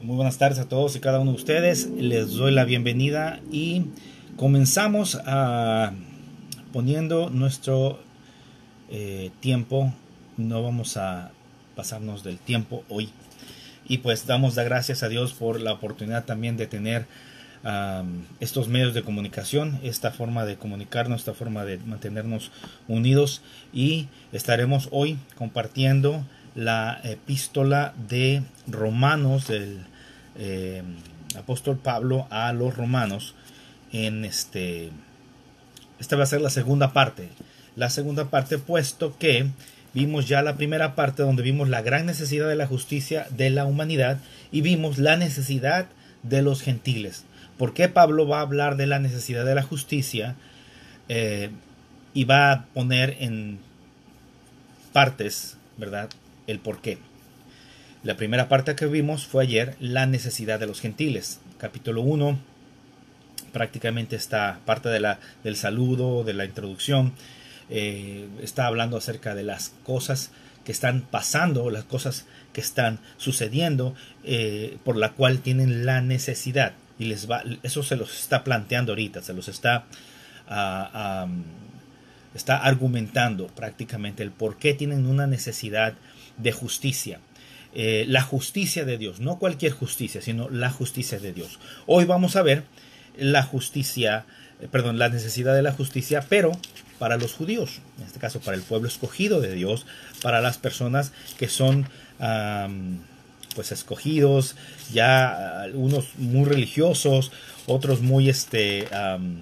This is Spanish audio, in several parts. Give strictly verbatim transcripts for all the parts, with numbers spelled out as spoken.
Muy buenas tardes a todos y cada uno de ustedes. Les doy la bienvenida y comenzamos a, poniendo nuestro eh, tiempo. No vamos a pasarnos del tiempo hoy. Y pues damos las gracias a Dios por la oportunidad también de tener um, estos medios de comunicación, esta forma de comunicarnos, esta forma de mantenernos unidos. Y estaremos hoy compartiendo la epístola de Romanos del eh, apóstol Pablo a los romanos. En este, esta va a ser la segunda parte. La segunda parte, puesto que vimos ya la primera parte donde vimos la gran necesidad de la justicia de la humanidad y vimos la necesidad de los gentiles. ¿Por qué Pablo va a hablar de la necesidad de la justicia? Eh, y va a poner en partes, ¿verdad?, el por qué. La primera parte que vimos fue ayer, la necesidad de los gentiles. Capítulo uno, prácticamente esta parte de la, del saludo, de la introducción. Eh, está hablando acerca de las cosas que están pasando, las cosas que están sucediendo, eh, por la cual tienen la necesidad. Y les va, eso se los está planteando ahorita, se los está, uh, um, está argumentando prácticamente el por qué tienen una necesidad de justicia. Eh, la justicia de Dios, no cualquier justicia, sino la justicia de Dios. Hoy vamos a ver la justicia, eh, perdón, la necesidad de la justicia, pero para los judíos, en este caso para el pueblo escogido de Dios, para las personas que son um, pues escogidos, ya uh, unos muy religiosos, otros muy este um,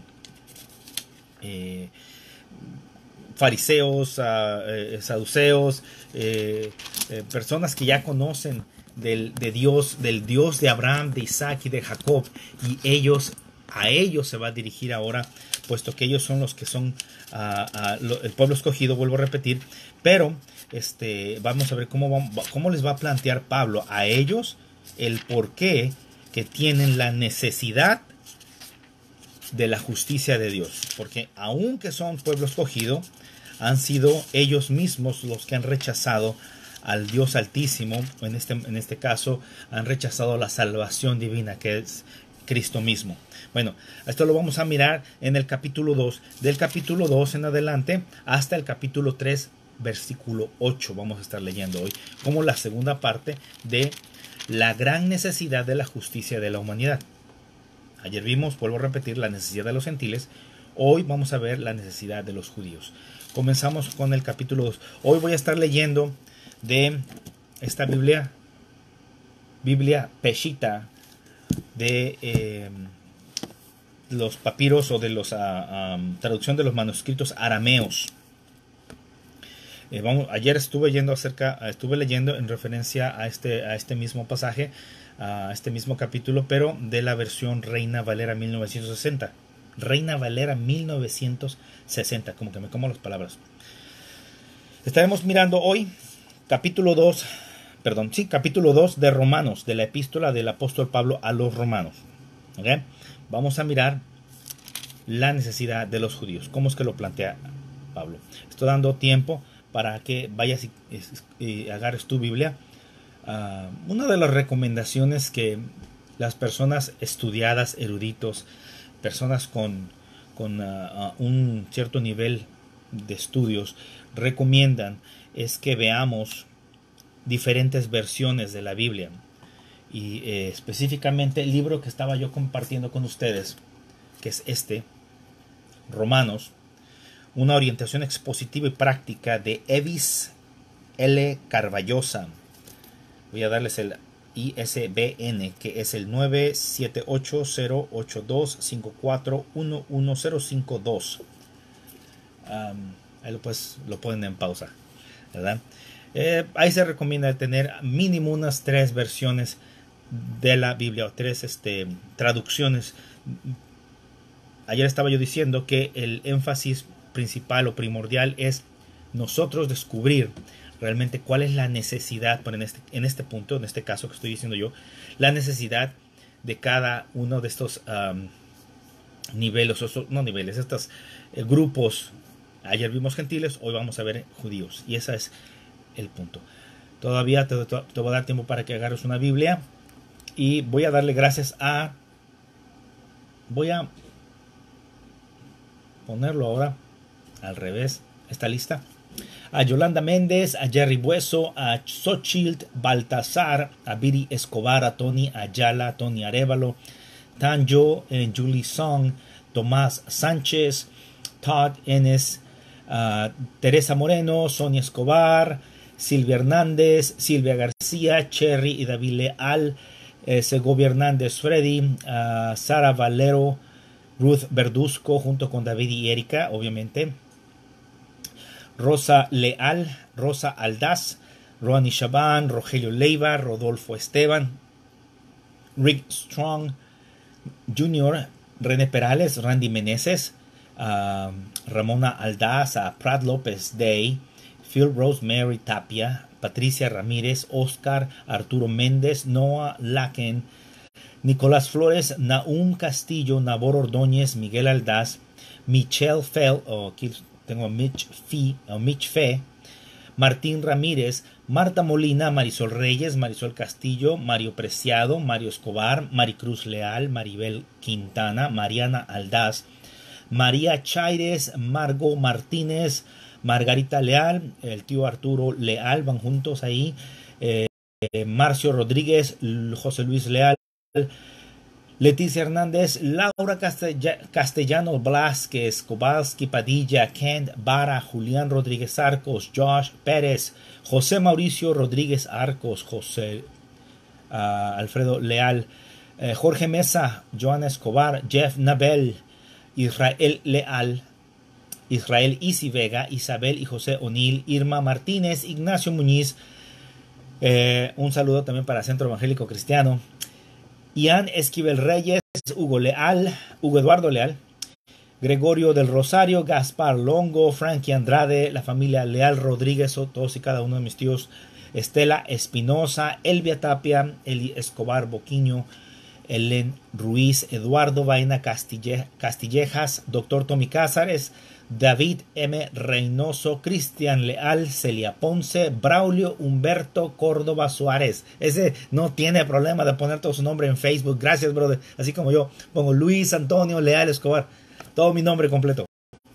eh, fariseos, uh, eh, saduceos, eh, eh, personas que ya conocen del, de Dios, del Dios de Abraham, de Isaac y de Jacob, y ellos, a ellos se va a dirigir ahora, puesto que ellos son los que son uh, uh, lo, el pueblo escogido, vuelvo a repetir, pero este, vamos a ver cómo, va, cómo les va a plantear Pablo a ellos el por qué que tienen la necesidad de la justicia de Dios, porque aunque son pueblo escogido, han sido ellos mismos los que han rechazado al Dios Altísimo. En este, en este caso han rechazado la salvación divina que es Cristo mismo. Bueno, esto lo vamos a mirar en el capítulo dos, del capítulo dos en adelante hasta el capítulo tres, versículo ocho. Vamos a estar leyendo hoy como la segunda parte de la gran necesidad de la justicia de la humanidad. Ayer vimos, vuelvo a repetir, la necesidad de los gentiles. Hoy vamos a ver la necesidad de los judíos. Comenzamos con el capítulo dos. Hoy voy a estar leyendo de esta Biblia, Biblia Peshitta, de eh, los papiros o de los uh, um, traducción de los manuscritos arameos. Eh, vamos, ayer estuve leyendo acerca, estuve leyendo en referencia a este, a este mismo pasaje, a este mismo capítulo, pero de la versión Reina Valera mil novecientos sesenta. Reina Valera mil novecientos sesenta, como que me como las palabras. Estaremos mirando hoy capítulo dos, perdón, sí, capítulo dos de Romanos, de la epístola del apóstol Pablo a los romanos. ¿Okay? Vamos a mirar la necesidad de los judíos. ¿Cómo es que lo plantea Pablo? Estoy dando tiempo para que vayas y, y, y agarres tu Biblia. Uh, una de las recomendaciones que las personas estudiadas, eruditos, personas con, con uh, uh, un cierto nivel de estudios recomiendan es que veamos diferentes versiones de la Biblia. Y eh, específicamente el libro que estaba yo compartiendo con ustedes, que es este, Romanos, una orientación expositiva y práctica de Evis L. Carballosa. Voy a darles el I S B N, que es el nueve siete ocho cero ocho dos cinco cuatro uno uno cero cinco dos. Um, ahí lo, pues, lo ponen en pausa, ¿verdad? Eh, ahí se recomienda tener mínimo unas tres versiones de la Biblia o tres este, traducciones. Ayer estaba yo diciendo que el énfasis principal o primordial es nosotros descubrir realmente cuál es la necesidad, pero en este, en este punto, en este caso que estoy diciendo yo, la necesidad de cada uno de estos um, niveles, o, no niveles, estos eh, grupos. Ayer vimos gentiles, hoy vamos a ver judíos, y ese es el punto. Todavía te, te, te voy a dar tiempo para que agarres una Biblia y voy a darle gracias a... Voy a ponerlo ahora al revés. ¿Está lista? A Yolanda Méndez, a Jerry Bueso, a Xochitl Baltasar, a Viri Escobar, a Tony Ayala, a Tony Arevalo, Tanjo, eh, Julie Song, Tomás Sánchez, Todd Enes, uh, Teresa Moreno, Sonia Escobar, Silvia Hernández, Silvia García, Cherry y David Leal, eh, Segovia Hernández, Freddy, uh, Sara Valero, Ruth Verduzco, junto con David y Erika, obviamente, Rosa Leal, Rosa Aldaz, Ronnie Shaban, Rogelio Leiva, Rodolfo Esteban, Rick Strong Junior, René Perales, Randy Meneses, uh, Ramona Aldaz, uh, Prat López Day, Phil Rosemary Tapia, Patricia Ramírez, Oscar Arturo Méndez, Noah Laken, Nicolás Flores, Naum Castillo, Nabor Ordóñez, Miguel Aldaz, Michelle Fell, oh, aquí tengo a Mitch Fee, oh, Mitch Fe, Martín Ramírez, Marta Molina, Marisol Reyes, Marisol Castillo, Mario Preciado, Mario Escobar, Maricruz Leal, Maribel Quintana, Mariana Aldaz, María Chaires, Margo Martínez, Margarita Leal, el tío Arturo Leal, van juntos ahí, eh, Marcio Rodríguez, José Luis Leal, Leticia Hernández, Laura Castellano Blasquez, Kowalski Padilla, Kent Vara, Julián Rodríguez Arcos, Josh Pérez, José Mauricio Rodríguez Arcos, José uh, Alfredo Leal, eh, Jorge Mesa, Joana Escobar, Jeff Nabel, Israel Leal, Israel Isi Vega, Isabel y José O'Neill, Irma Martínez, Ignacio Muñiz, eh, un saludo también para Centro Evangélico Cristiano, Ian Esquivel Reyes, Hugo Leal, Hugo Eduardo Leal, Gregorio del Rosario, Gaspar Longo, Frankie Andrade, la familia Leal Rodríguez, todos y cada uno de mis tíos, Estela Espinosa, Elvia Tapia, Eli Escobar Boquiño, Helen Ruiz, Eduardo Vaina Castille, Castillejas, Doctor Tommy Cázares, David M. Reynoso, Cristian Leal, Celia Ponce, Braulio Humberto Córdoba Suárez. Ese no tiene problema de poner todo su nombre en Facebook. Gracias, brother. Así como yo pongo Luis Antonio Leal Escobar. Todo mi nombre completo.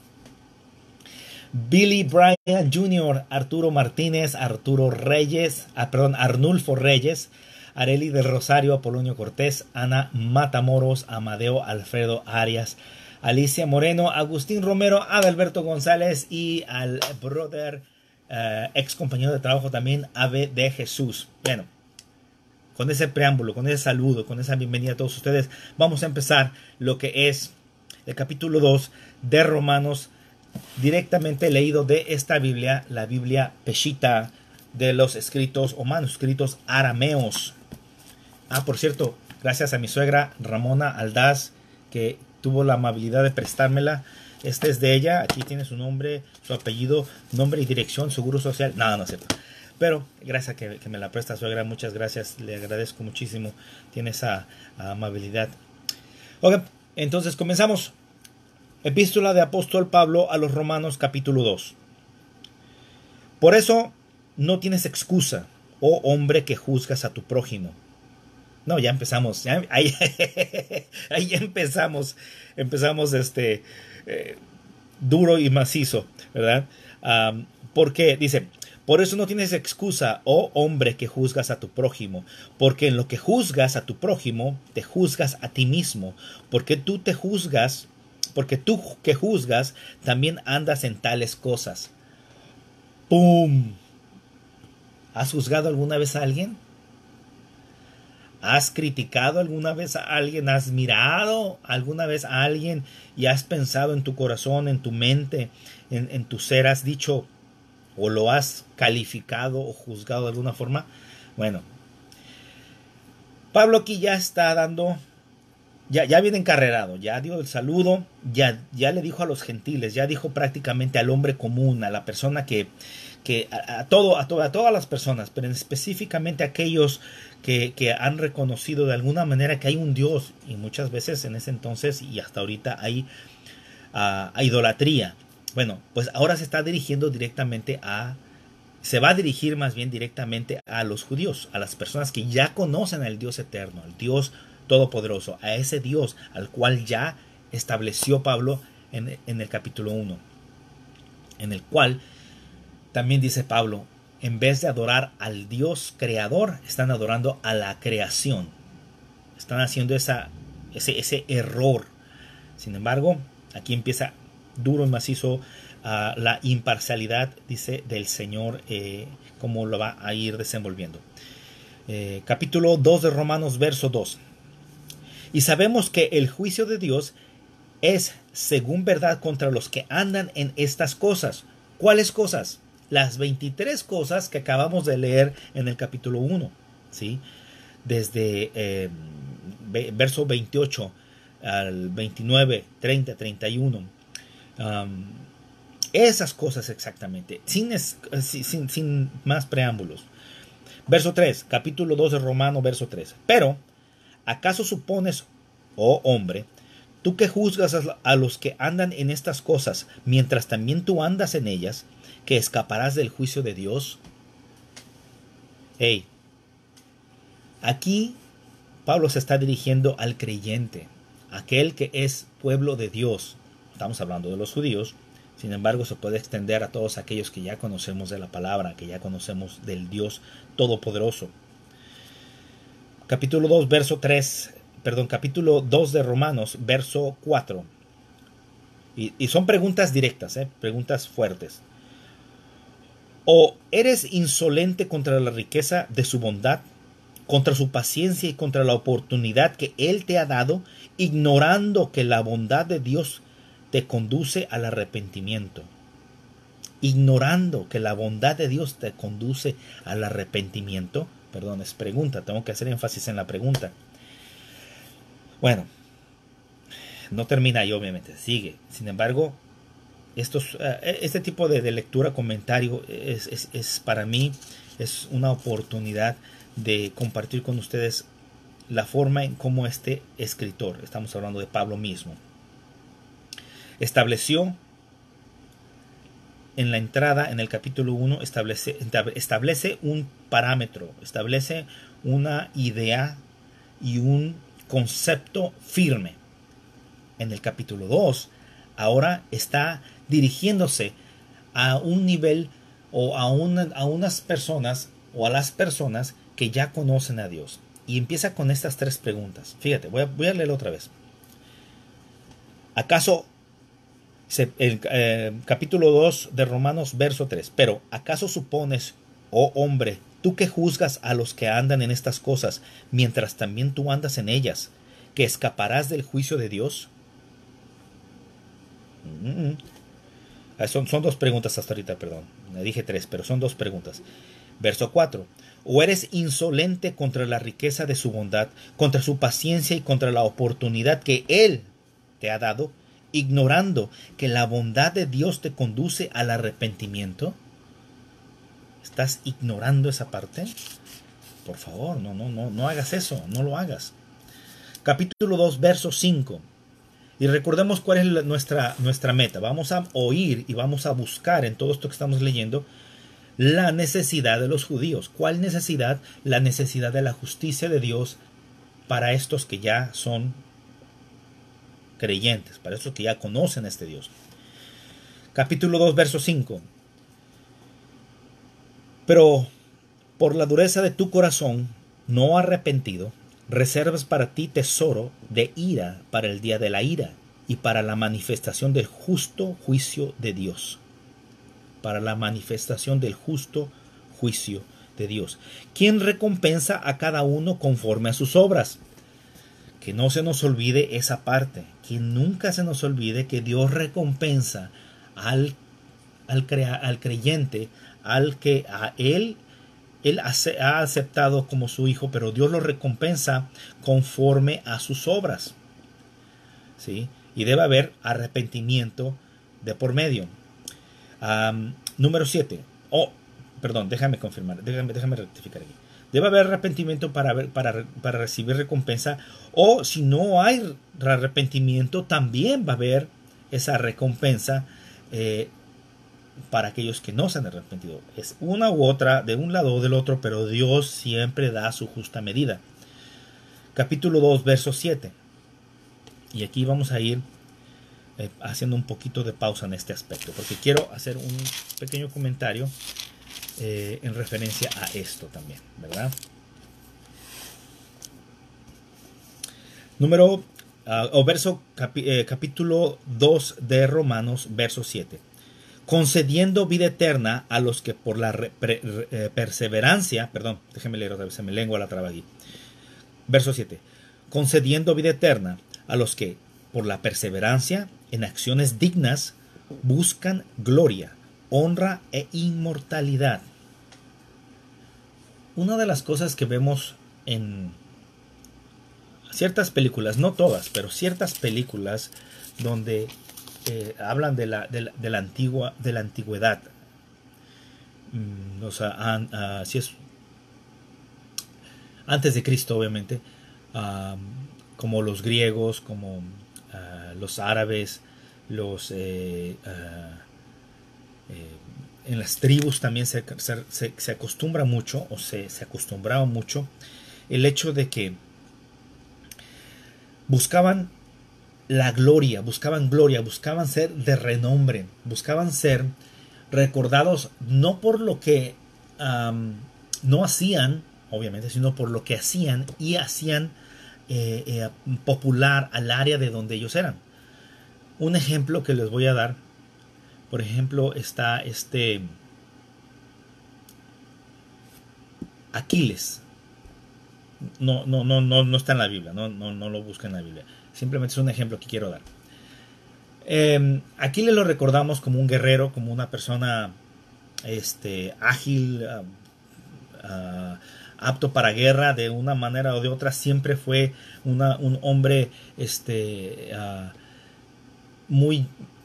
Billy Bryan junior, Arturo Martínez, Arturo Reyes, ah, perdón, Arnulfo Reyes, Areli del Rosario, Apolonio Cortés, Ana Matamoros, Amadeo Alfredo Arias, Alicia Moreno, Agustín Romero, Adalberto González y al brother uh, ex compañero de trabajo también, Ave de Jesús. Bueno, con ese preámbulo, con ese saludo, con esa bienvenida a todos ustedes, vamos a empezar lo que es el capítulo dos de Romanos, directamente leído de esta Biblia, la Biblia Peshitta, de los escritos o manuscritos arameos. Ah, por cierto, gracias a mi suegra Ramona Aldaz, que tuvo la amabilidad de prestármela. Este es de ella. Aquí tiene su nombre, su apellido, nombre y dirección, seguro social. Nada, no, no es cierto. Pero gracias a que, que me la presta, suegra. Muchas gracias. Le agradezco muchísimo. Tiene esa uh, amabilidad. Ok, entonces comenzamos. Epístola de Apóstol Pablo a los Romanos, capítulo dos. Por eso no tienes excusa, oh hombre que juzgas a tu prójimo. No, ya empezamos, ya, ahí, ahí empezamos, empezamos este, eh, duro y macizo, ¿verdad? Um, ¿Por qué? Dice, por eso no tienes excusa, oh hombre que juzgas a tu prójimo, porque en lo que juzgas a tu prójimo, te juzgas a ti mismo, porque tú te juzgas, porque tú que juzgas, también andas en tales cosas. ¡Pum! ¿Has juzgado alguna vez a alguien? ¿Has criticado alguna vez a alguien? ¿Has mirado alguna vez a alguien y has pensado en tu corazón, en tu mente, en, en tu ser? ¿Has dicho o lo has calificado o juzgado de alguna forma? Bueno, Pablo aquí ya está dando, ya, ya viene encarrerado, ya dio el saludo, ya, ya le dijo a los gentiles, ya dijo prácticamente al hombre común, a la persona que, que a, a, todo, a, to, a todas las personas, pero específicamente a aquellos que, que han reconocido de alguna manera que hay un Dios, y muchas veces en ese entonces y hasta ahorita hay uh, a idolatría. Bueno, pues ahora se está dirigiendo directamente a se va a dirigir más bien directamente a los judíos, a las personas que ya conocen al Dios eterno, al Dios todopoderoso, a ese Dios al cual ya estableció Pablo en, en el capítulo uno, en el cual también dice Pablo, en vez de adorar al Dios creador, están adorando a la creación. Están haciendo esa, ese, ese error. Sin embargo, aquí empieza duro y macizo uh, la imparcialidad, dice, del Señor, eh, cómo lo va a ir desenvolviendo. Eh, capítulo dos de Romanos, verso dos. Y sabemos que el juicio de Dios es según verdad contra los que andan en estas cosas. ¿Cuáles cosas? Las veintitrés cosas que acabamos de leer en el capítulo uno, ¿sí? Desde eh, verso veintiocho al veintinueve, treinta, treinta y uno. Um, esas cosas exactamente, sin, sin, sin más preámbulos. Verso tres, capítulo dos de Romano, verso tres. Pero, ¿acaso supones, oh hombre, tú que juzgas a los que andan en estas cosas, mientras también tú andas en ellas, que escaparás del juicio de Dios? Hey, aquí Pablo se está dirigiendo al creyente, aquel que es pueblo de Dios. Estamos hablando de los judíos, sin embargo se puede extender a todos aquellos que ya conocemos de la palabra, que ya conocemos del Dios todopoderoso. Capítulo dos, verso tres, perdón, capítulo dos de Romanos, verso cuatro. Y, y son preguntas directas, ¿eh? Preguntas fuertes. ¿O eres insolente contra la riqueza de su bondad, contra su paciencia y contra la oportunidad que Él te ha dado, ignorando que la bondad de Dios te conduce al arrepentimiento? Ignorando que la bondad de Dios te conduce al arrepentimiento. Perdón, es pregunta, tengo que hacer énfasis en la pregunta. Bueno, no termina ahí obviamente, sigue. Sin embargo, estos, uh, este tipo de, de lectura, comentario, es, es, es para mí es una oportunidad de compartir con ustedes la forma en cómo este escritor, estamos hablando de Pablo mismo, estableció en la entrada, en el capítulo uno, establece, establece un parámetro, establece una idea y un concepto firme. En el capítulo dos, ahora está dirigiéndose a un nivel o a, una, a unas personas o a las personas que ya conocen a Dios. Y empieza con estas tres preguntas. Fíjate, voy a, voy a leerlo otra vez. ¿Acaso, el eh, capítulo dos de Romanos, verso tres, pero ¿acaso supones, oh hombre, tú que juzgas a los que andan en estas cosas, mientras también tú andas en ellas, que escaparás del juicio de Dios? Mm-mm. Son, son dos preguntas hasta ahorita, perdón. Me dije tres, pero son dos preguntas. Verso cuatro. ¿O eres insolente contra la riqueza de su bondad, contra su paciencia y contra la oportunidad que Él te ha dado, ignorando que la bondad de Dios te conduce al arrepentimiento? ¿Estás ignorando esa parte? Por favor, no, no, no, no hagas eso, no lo hagas. Capítulo dos, verso cinco. Y recordemos cuál es la, nuestra, nuestra meta. Vamos a oír y vamos a buscar en todo esto que estamos leyendo la necesidad de los judíos. ¿Cuál necesidad? La necesidad de la justicia de Dios para estos que ya son creyentes, para estos que ya conocen a este Dios. Capítulo dos, verso cinco. Pero por la dureza de tu corazón no arrepentido, reservas para ti tesoro de ira para el día de la ira y para la manifestación del justo juicio de Dios. Para la manifestación del justo juicio de Dios. ¿Quién recompensa a cada uno conforme a sus obras? Que no se nos olvide esa parte. Que nunca se nos olvide que Dios recompensa al, al, crea, al creyente, al que a él Él ha aceptado como su hijo, pero Dios lo recompensa conforme a sus obras. ¿Sí? Y debe haber arrepentimiento de por medio. Um, número siete. Oh, perdón, déjame confirmar, déjame, déjame rectificar aquí. Debe haber arrepentimiento para, ver, para, para recibir recompensa. O si no hay arrepentimiento, también va a haber esa recompensa eh, para aquellos que no se han arrepentido. Es una u otra, de un lado o del otro, pero Dios siempre da su justa medida. Capítulo dos, verso siete. Y aquí vamos a ir eh, haciendo un poquito de pausa en este aspecto, porque quiero hacer un pequeño comentario eh, en referencia a esto también, ¿verdad? Número, uh, o verso, capi, eh, capítulo dos de Romanos, verso siete. Concediendo vida eterna a los que por la re, pre, re, eh, perseverancia, perdón, déjenme leer otra vez, se me lengua la traba aquí. Verso siete. Concediendo vida eterna a los que por la perseverancia en acciones dignas buscan gloria, honra e inmortalidad. Una de las cosas que vemos en ciertas películas, no todas, pero ciertas películas donde eh, hablan de la, de la, de la antigua, de la antigüedad, mm, o sea, an, uh, si es antes de Cristo, obviamente, um, como los griegos, como uh, los árabes, los eh, uh, eh, en las tribus también se, se, se acostumbra mucho, o se, se acostumbraba mucho, el hecho de que buscaban la gloria, buscaban gloria, buscaban ser de renombre, buscaban ser recordados no por lo que um, no hacían, obviamente, sino por lo que hacían y hacían eh, eh, popular al área de donde ellos eran. Un ejemplo que les voy a dar, por ejemplo, está este Aquiles. No, no, no, no, no está en la Biblia, no, no, no lo busca en la Biblia. Simplemente es un ejemplo que quiero dar. Eh, Aquiles lo recordamos como un guerrero, como una persona este, ágil, uh, uh, apto para guerra de una manera o de otra. Siempre fue una, un hombre este, uh, muy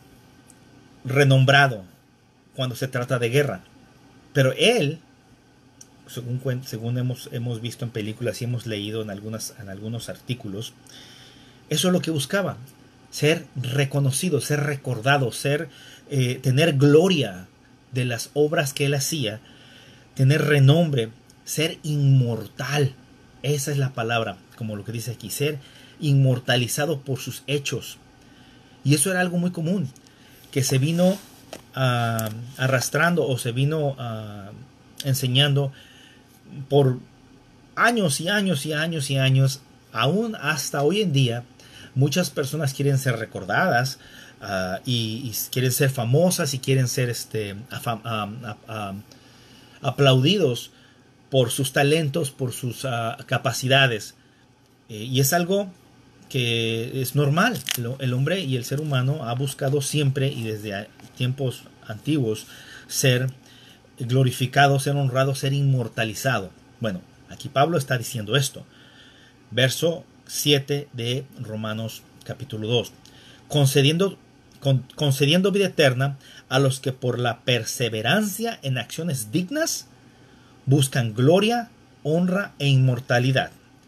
renombrado cuando se trata de guerra. Pero él, según, según hemos, hemos visto en películas y hemos leído en, algunas, en algunos artículos, eso es lo que buscaba, ser reconocido, ser recordado, ser, eh, tener gloria de las obras que él hacía, tener renombre, ser inmortal. Esa es la palabra, como lo que dice aquí, ser inmortalizado por sus hechos. Y eso era algo muy común, que se vino uh, arrastrando o se vino uh, enseñando por años y años y años y años, aún hasta hoy en día. Muchas personas quieren ser recordadas uh, y, y quieren ser famosas y quieren ser este, afam, um, uh, um, aplaudidos por sus talentos, por sus uh, capacidades. Eh, y es algo que es normal. El, el hombre y el ser humano ha buscado siempre y desde tiempos antiguos ser glorificado, ser honrado, ser inmortalizado. Bueno, aquí Pablo está diciendo esto. Verso siete de Romanos capítulo dos. Concediendo, con, concediendo vida eterna a los que por la perseverancia en acciones dignas buscan gloria, honra e inmortalidad.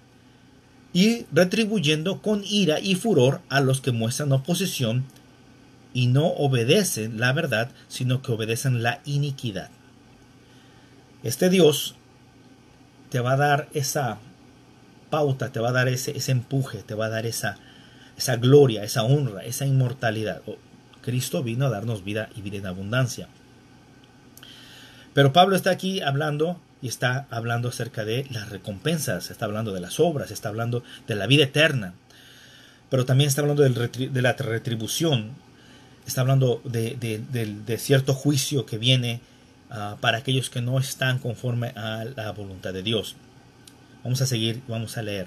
Y retribuyendo con ira y furor a los que muestran oposición y no obedecen la verdad, sino que obedecen la iniquidad. Este Dios te va a dar esa pauta, te va a dar ese, ese empuje, te va a dar esa, esa gloria, esa honra, esa inmortalidad. Oh, Cristo vino a darnos vida y vida en abundancia. Pero Pablo está aquí hablando y está hablando acerca de las recompensas, está hablando de las obras, está hablando de la vida eterna, pero también está hablando del retri- de la retribución, está hablando de, de, de, de cierto juicio que viene uh, para aquellos que no están conforme a la voluntad de Dios. Vamos a seguir, vamos a leer.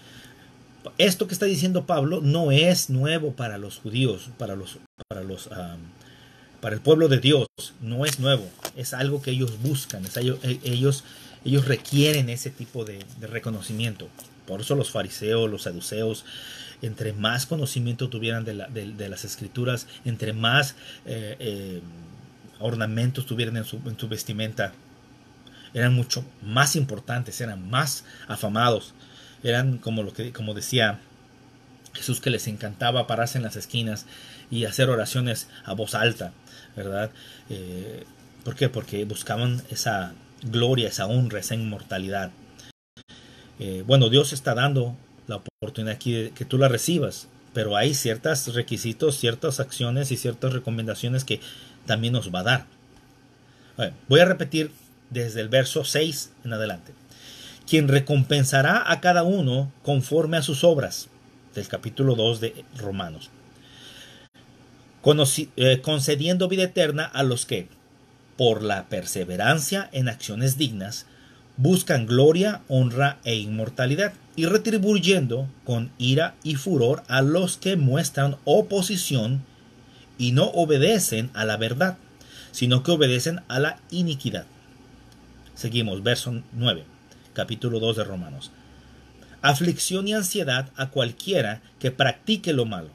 Esto que está diciendo Pablo no es nuevo para los judíos, para los, para los, um, para el pueblo de Dios. No es nuevo, es algo que ellos buscan, es algo, ellos, ellos requieren ese tipo de, de reconocimiento. Por eso los fariseos, los saduceos, entre más conocimiento tuvieran de, la, de, de las escrituras, entre más eh, eh, ornamentos tuvieran en su, en su vestimenta, eran mucho más importantes, eran más afamados, eran como lo que como decía Jesús, que les encantaba pararse en las esquinas y hacer oraciones a voz alta, ¿verdad? Eh, ¿Por qué? Porque buscaban esa gloria, esa honra, esa inmortalidad. Eh, bueno, Dios está dando la oportunidad aquí de que tú la recibas, pero hay ciertos requisitos, ciertas acciones y ciertas recomendaciones que también nos va a dar. A ver, voy a repetir desde el verso seis en adelante. Quien recompensará a cada uno conforme a sus obras, del capítulo dos de Romanos, Conoci eh, concediendo vida eterna a los que, por la perseverancia en acciones dignas, buscan gloria, honra e inmortalidad, y retribuyendo con ira y furor a los que muestran oposición y no obedecen a la verdad, sino que obedecen a la iniquidad. Seguimos, verso nueve, capítulo dos de Romanos. Aflicción y ansiedad a cualquiera que practique lo malo,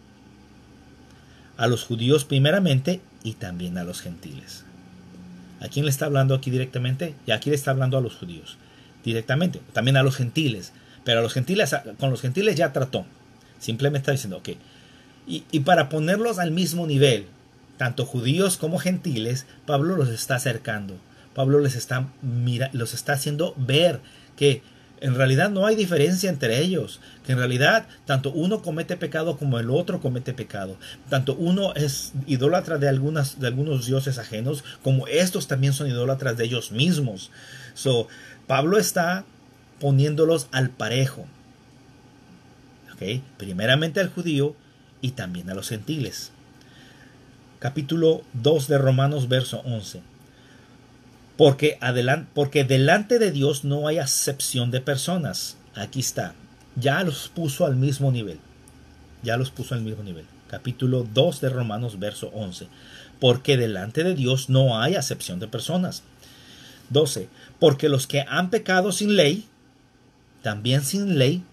a los judíos primeramente y también a los gentiles. ¿A quién le está hablando aquí directamente? Y aquí le está hablando a los judíos directamente, también a los gentiles, pero a los gentiles, con los gentiles ya trató. Simplemente está diciendo, ok, y, y para ponerlos al mismo nivel, tanto judíos como gentiles, Pablo los está acercando. Pablo les está, mira, los está haciendo ver que en realidad no hay diferencia entre ellos, que en realidad tanto uno comete pecado como el otro comete pecado, tanto uno es idólatra de, algunas, de algunos dioses ajenos como estos también son idólatras de ellos mismos. So, Pablo está poniéndolos al parejo, ¿okay? Primeramente al judío y también a los gentiles. Capítulo dos de Romanos, verso once. Porque, adelant, porque delante de Dios no hay acepción de personas. Aquí está. Ya los puso al mismo nivel. Ya los puso al mismo nivel. Capítulo dos de Romanos, verso once. Porque delante de Dios no hay acepción de personas. doce. Porque los que han pecado sin ley, también sin ley.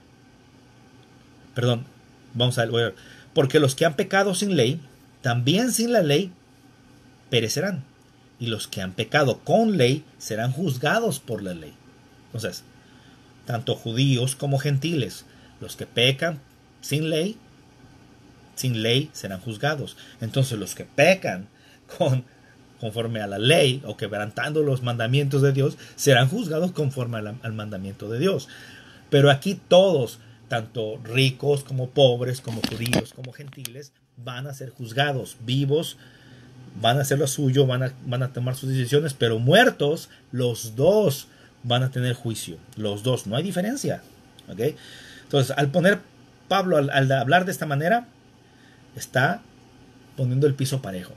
Perdón, vamos a ver. Porque los que han pecado sin ley, también sin la ley, perecerán. Y los que han pecado con ley serán juzgados por la ley. Entonces, tanto judíos como gentiles, los que pecan sin ley, sin ley serán juzgados. Entonces, los que pecan con, conforme a la ley o quebrantando los mandamientos de Dios, serán juzgados conforme a la, al mandamiento de Dios. Pero aquí todos, tanto ricos como pobres, como judíos como gentiles, van a ser juzgados, vivos, van a hacer lo suyo, van a, van a tomar sus decisiones, pero muertos, los dos van a tener juicio. Los dos, no hay diferencia. ¿Okay? Entonces, al poner Pablo, al, al hablar de esta manera, está poniendo el piso parejo.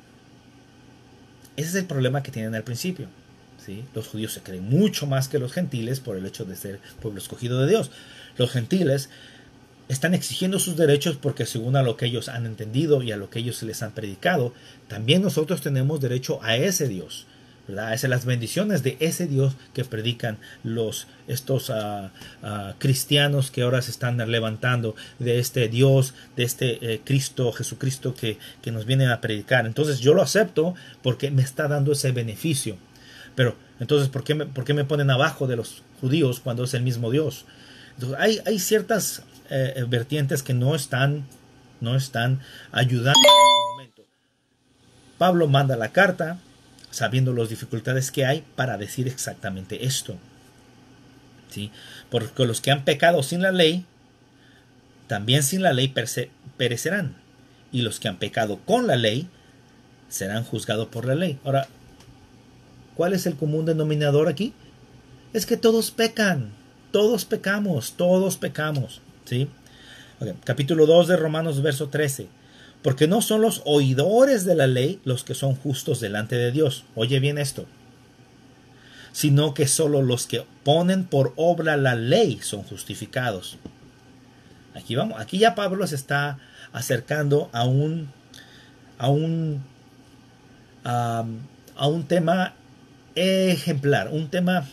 Ese es el problema que tienen al principio. ¿Sí? Los judíos se creen mucho más que los gentiles por el hecho de ser pueblo escogido de Dios. Los gentiles están exigiendo sus derechos porque según a lo que ellos han entendido y a lo que ellos les han predicado, también nosotros tenemos derecho a ese Dios, ¿verdad? A esas las bendiciones de ese Dios que predican los, estos uh, uh, cristianos que ahora se están levantando, de este Dios, de este eh, Cristo, Jesucristo que, que nos viene a predicar. Entonces yo lo acepto porque me está dando ese beneficio. Pero entonces, ¿por qué me, por qué me ponen abajo de los judíos cuando es el mismo Dios? Entonces, hay, hay ciertas eh, vertientes que no están, no están ayudando en ese momento. Pablo manda la carta sabiendo las dificultades que hay para decir exactamente esto. ¿Sí? Porque los que han pecado sin la ley, también sin la ley perecerán. Y los que han pecado con la ley, serán juzgados por la ley. Ahora, ¿cuál es el común denominador aquí? Es que todos pecan. Todos pecamos, todos pecamos. ¿Sí? Okay. Capítulo dos de Romanos, verso trece. Porque no son los oidores de la ley los que son justos delante de Dios. Oye bien esto. Sino que solo los que ponen por obra la ley son justificados. Aquí vamos. Aquí ya Pablo se está acercando a un a un a, a un tema ejemplar, un tema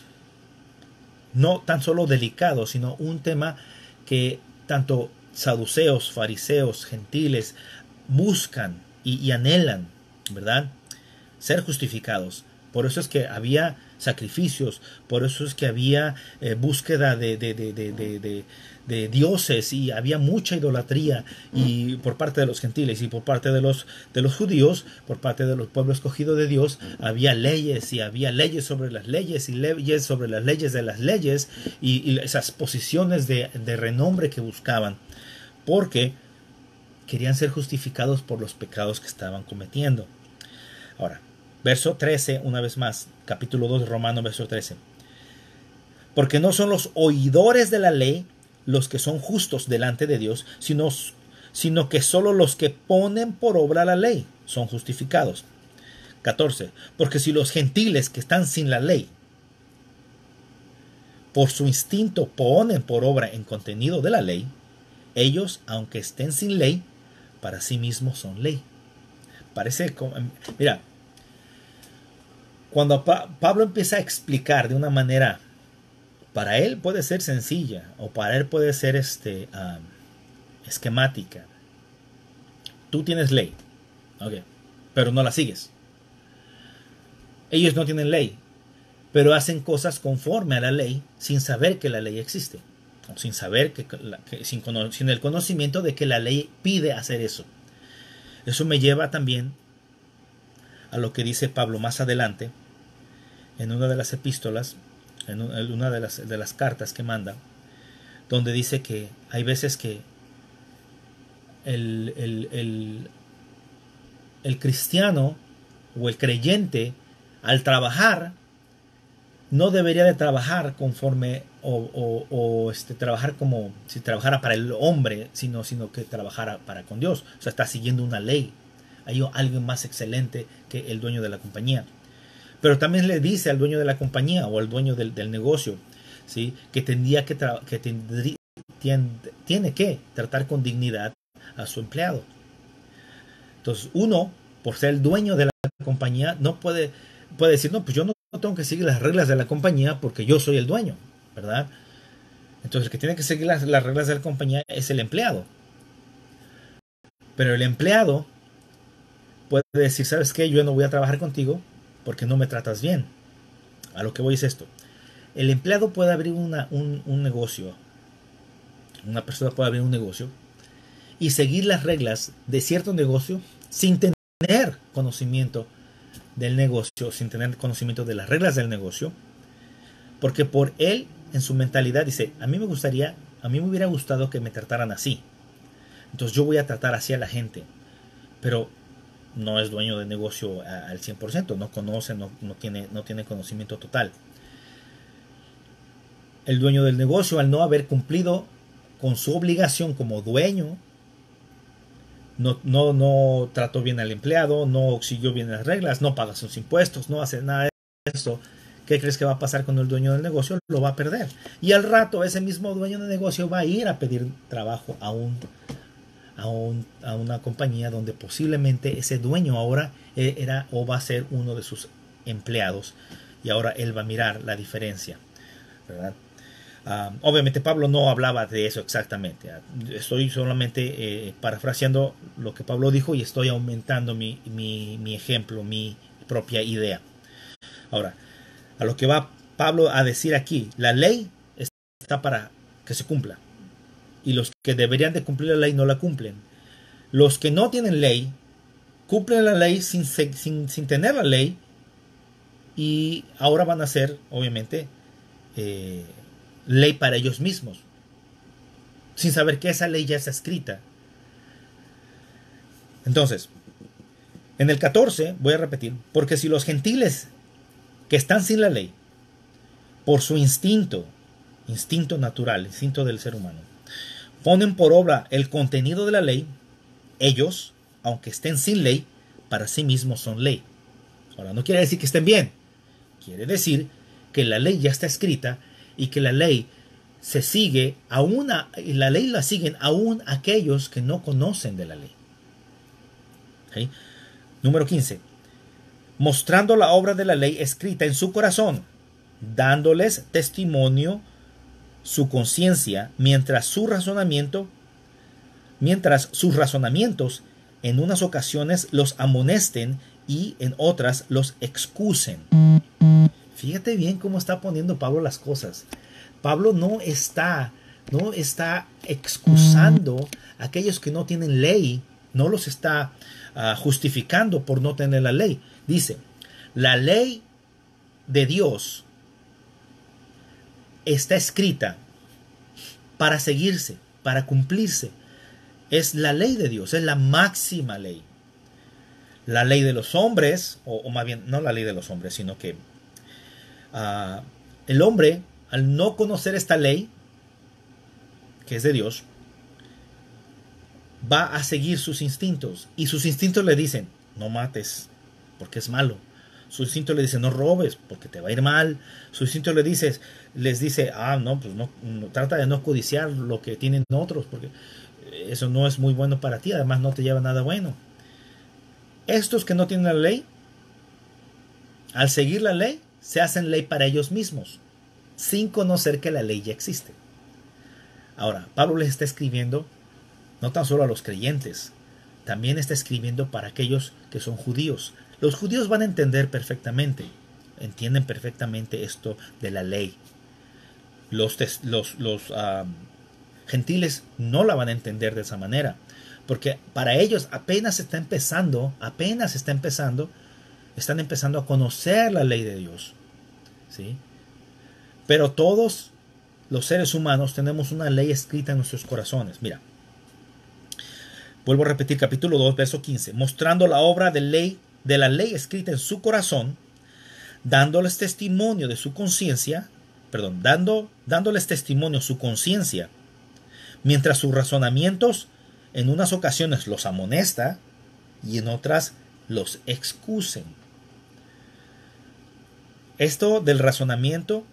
no tan solo delicado, sino un tema que tanto saduceos, fariseos, gentiles buscan y, y anhelan, ¿verdad? Ser justificados. Por eso es que había sacrificios. Por eso es que había eh, búsqueda de, de, de, de, de, de, de dioses, y había mucha idolatría, y por parte de los gentiles y por parte de los, de los judíos, por parte de los pueblos escogidos de Dios, había leyes y había leyes sobre las leyes y leyes sobre las leyes de las leyes, y, y esas posiciones de, de renombre que buscaban, porque querían ser justificados por los pecados que estaban cometiendo. Ahora, verso trece, una vez más, capítulo dos de Romanos, verso trece. Porque no son los oidores de la ley los que son justos delante de Dios, sino, sino que solo los que ponen por obra la ley son justificados. catorce. Porque si los gentiles que están sin la ley, por su instinto ponen por obra en contenido de la ley, ellos, aunque estén sin ley, para sí mismos son ley. Parece como, mira, cuando pa Pablo empieza a explicar de una manera, para él puede ser sencilla, o para él puede ser este, um, esquemática. Tú tienes ley, okay, pero no la sigues. Ellos no tienen ley, pero hacen cosas conforme a la ley sin saber que la ley existe, o sin saber que, que sin, sin el conocimiento de que la ley pide hacer eso. Eso me lleva también a lo que dice Pablo más adelante en una de las epístolas, en una de las, de las cartas que manda, donde dice que hay veces que el, el, el, el cristiano o el creyente, al trabajar, no debería de trabajar conforme o, o, o este, trabajar como si trabajara para el hombre, sino, sino que trabajara para con Dios. O sea, está siguiendo una ley. Hay alguien más excelente que el dueño de la compañía. Pero también le dice al dueño de la compañía o al dueño del, del negocio, ¿sí?, que tendría que, que tendría, tiene, tiene que tratar con dignidad a su empleado. Entonces, uno, por ser el dueño de la compañía, no puede, puede decir, no, pues yo no tengo que seguir las reglas de la compañía porque yo soy el dueño, ¿verdad? Entonces, el que tiene que seguir las, las reglas de la compañía es el empleado. Pero el empleado puede decir, ¿sabes qué? Yo no voy a trabajar contigo porque no me tratas bien. A lo que voy es esto. El empleado puede abrir una, un, un negocio. Una persona puede abrir un negocio y seguir las reglas de cierto negocio sin tener conocimiento del negocio, sin tener conocimiento de las reglas del negocio, porque por él, en su mentalidad, dice, a mí me gustaría, a mí me hubiera gustado que me trataran así. Entonces yo voy a tratar así a la gente. Pero no es dueño de negocio al cien por ciento, no conoce, no, no, tiene, no tiene conocimiento total. El dueño del negocio, al no haber cumplido con su obligación como dueño, no, no, no trató bien al empleado, no siguió bien las reglas, no paga sus impuestos, no hace nada de eso. ¿Qué crees que va a pasar con el dueño del negocio? Lo va a perder. Y al rato ese mismo dueño del negocio va a ir a pedir trabajo a un A, un, a una compañía donde posiblemente ese dueño ahora era o va a ser uno de sus empleados, y ahora él va a mirar la diferencia, ¿verdad? Uh, obviamente Pablo no hablaba de eso exactamente. Estoy solamente eh, parafraseando lo que Pablo dijo y estoy aumentando mi, mi, mi ejemplo, mi propia idea. Ahora, a lo que va Pablo a decir aquí, la ley está para que se cumpla. Y los que deberían de cumplir la ley no la cumplen. Los que no tienen ley cumplen la ley sin, sin, sin tener la ley, y ahora van a ser, obviamente, eh, ley para ellos mismos, sin saber que esa ley ya está escrita. Entonces, en el catorce, voy a repetir, porque si los gentiles que están sin la ley, por su instinto, instinto natural, instinto del ser humano, ponen por obra el contenido de la ley, ellos, aunque estén sin ley, para sí mismos son ley. Ahora, no quiere decir que estén bien. Quiere decir que la ley ya está escrita y que la ley se sigue, aún a, y la ley la siguen aún aquellos que no conocen de la ley. ¿Okay? Número quince. Mostrando la obra de la ley escrita en su corazón, dándoles testimonio su conciencia, mientras su razonamiento, mientras sus razonamientos en unas ocasiones los amonesten y en otras los excusen. Fíjate bien cómo está poniendo Pablo las cosas. Pablo no está, no está excusando a aquellos que no tienen ley, no los está uh, justificando por no tener la ley. Dice, la ley de Dios está escrita para seguirse, para cumplirse. Es la ley de Dios, es la máxima ley. La ley de los hombres, o, o más bien, no la ley de los hombres, sino que uh, el hombre, al no conocer esta ley, que es de Dios, va a seguir sus instintos. Y sus instintos le dicen, no mates, porque es malo. Su instinto le dice, no robes, porque te va a ir mal. Su instinto le dice, les dice, ah, no, pues no, no, trata de no codiciar lo que tienen otros, porque eso no es muy bueno para ti, además no te lleva a nada bueno. Estos que no tienen la ley, al seguir la ley, se hacen ley para ellos mismos, sin conocer que la ley ya existe. Ahora, Pablo les está escribiendo, no tan solo a los creyentes, también está escribiendo para aquellos que son judíos. Los judíos van a entender perfectamente, entienden perfectamente esto de la ley. Los, los, los uh, gentiles no la van a entender de esa manera, porque para ellos apenas está empezando, apenas está empezando, están empezando a conocer la ley de Dios, ¿sí? Pero todos los seres humanos tenemos una ley escrita en nuestros corazones. Mira, vuelvo a repetir, capítulo dos, verso quince, mostrando la obra de ley de la ley escrita en su corazón, dándoles testimonio de su conciencia, perdón, dando, dándoles testimonio su conciencia, mientras sus razonamientos en unas ocasiones los amonesta y en otras los excusen. Esto del razonamiento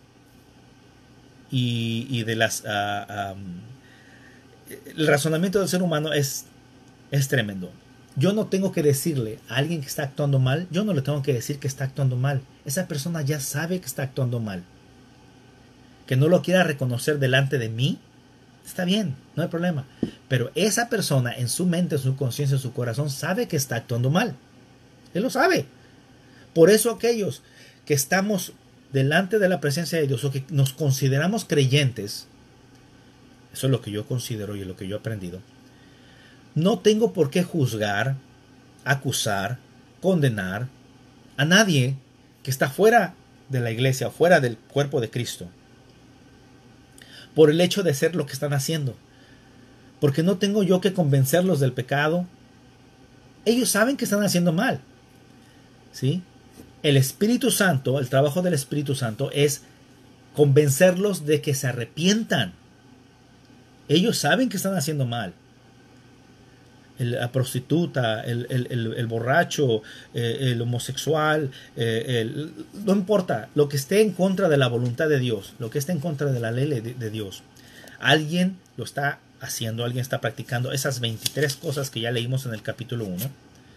y, y de las uh, um, el razonamiento del ser humano es, es tremendo. Yo no tengo que decirle a alguien que está actuando mal, yo no le tengo que decir que está actuando mal. Esa persona ya sabe que está actuando mal. Que no lo quiera reconocer delante de mí, está bien, no hay problema. Pero esa persona en su mente, en su conciencia, en su corazón, sabe que está actuando mal. Él lo sabe. Por eso aquellos que estamos delante de la presencia de Dios o que nos consideramos creyentes, eso es lo que yo considero y lo que yo he aprendido, no tengo por qué juzgar, acusar, condenar a nadie que está fuera de la iglesia, fuera del cuerpo de Cristo, por el hecho de ser lo que están haciendo. Porque no tengo yo que convencerlos del pecado. Ellos saben que están haciendo mal, ¿sí? El Espíritu Santo, el trabajo del Espíritu Santo es convencerlos de que se arrepientan. Ellos saben que están haciendo mal. El, la prostituta, el, el, el, el borracho, eh, el homosexual, eh, el, no importa, lo que esté en contra de la voluntad de Dios, lo que esté en contra de la ley de, de Dios, alguien lo está haciendo, alguien está practicando esas veintitrés cosas que ya leímos en el capítulo uno.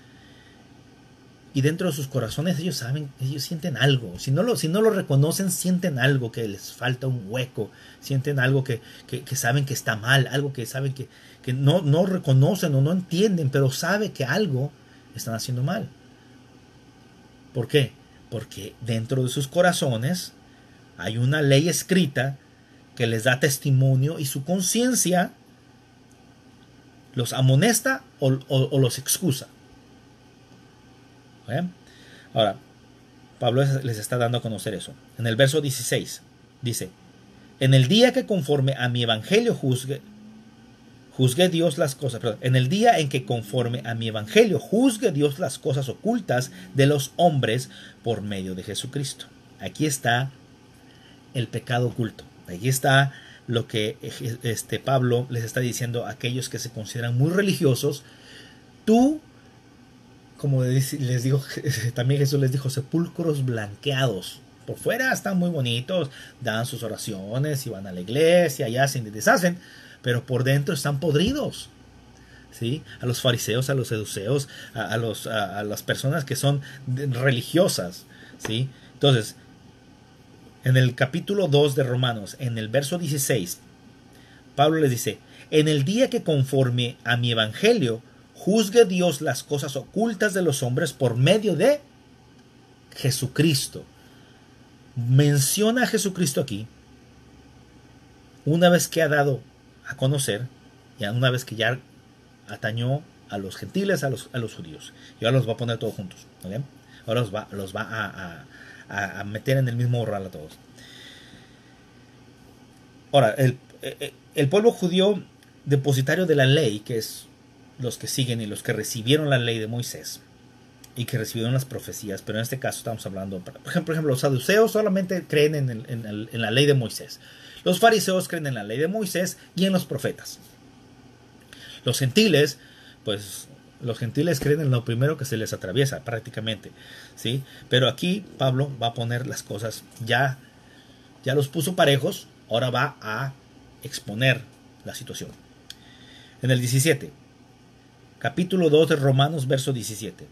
Y dentro de sus corazones ellos saben, ellos sienten algo. Si no lo, si no lo reconocen, sienten algo, que les falta un hueco. Sienten algo que, que, que saben que está mal, algo que saben que, que no, no reconocen o no entienden, pero saben que algo están haciendo mal. ¿Por qué? Porque dentro de sus corazones hay una ley escrita que les da testimonio y su conciencia los amonesta o, o, o los excusa. ¿Eh? Ahora, Pablo les está dando a conocer eso. En el verso dieciséis dice: en el día que conforme a mi evangelio juzgue, juzgue Dios las cosas, perdón, en el día en que conforme a mi evangelio juzgue Dios las cosas ocultas de los hombres por medio de Jesucristo. Aquí está el pecado oculto. Aquí está lo que este Pablo les está diciendo a aquellos que se consideran muy religiosos. Tú, como les digo, también Jesús les dijo, sepulcros blanqueados. Por fuera están muy bonitos, dan sus oraciones y van a la iglesia y hacen y deshacen, pero por dentro están podridos. ¿Sí? A los fariseos, a los seduceos, a, a, los, a, a las personas que son religiosas. ¿Sí? Entonces, en el capítulo dos de Romanos, en el verso dieciséis, Pablo les dice: en el día que conforme a mi evangelio juzgue Dios las cosas ocultas de los hombres por medio de Jesucristo. menciona a Jesucristo aquí, una vez que ha dado a conocer, ya una vez que ya atañó a los gentiles, a los, a los judíos. Y ahora los va a poner todos juntos. ¿Vale? Ahora los va, los va a, a, a meter en el mismo borral a todos. Ahora, el, el pueblo judío depositario de la ley, que es los que siguen y los que recibieron la ley de Moisés y que recibieron las profecías, pero en este caso estamos hablando, por ejemplo, por ejemplo los saduceos solamente creen en, el, en, el, en la ley de Moisés. Los fariseos creen en la ley de Moisés y en los profetas. Los gentiles, pues los gentiles creen en lo primero que se les atraviesa prácticamente, ¿sí? Pero aquí Pablo va a poner las cosas, ya, ya los puso parejos, ahora va a exponer la situación. En el diecisiete, capítulo dos de Romanos, verso diecisiete.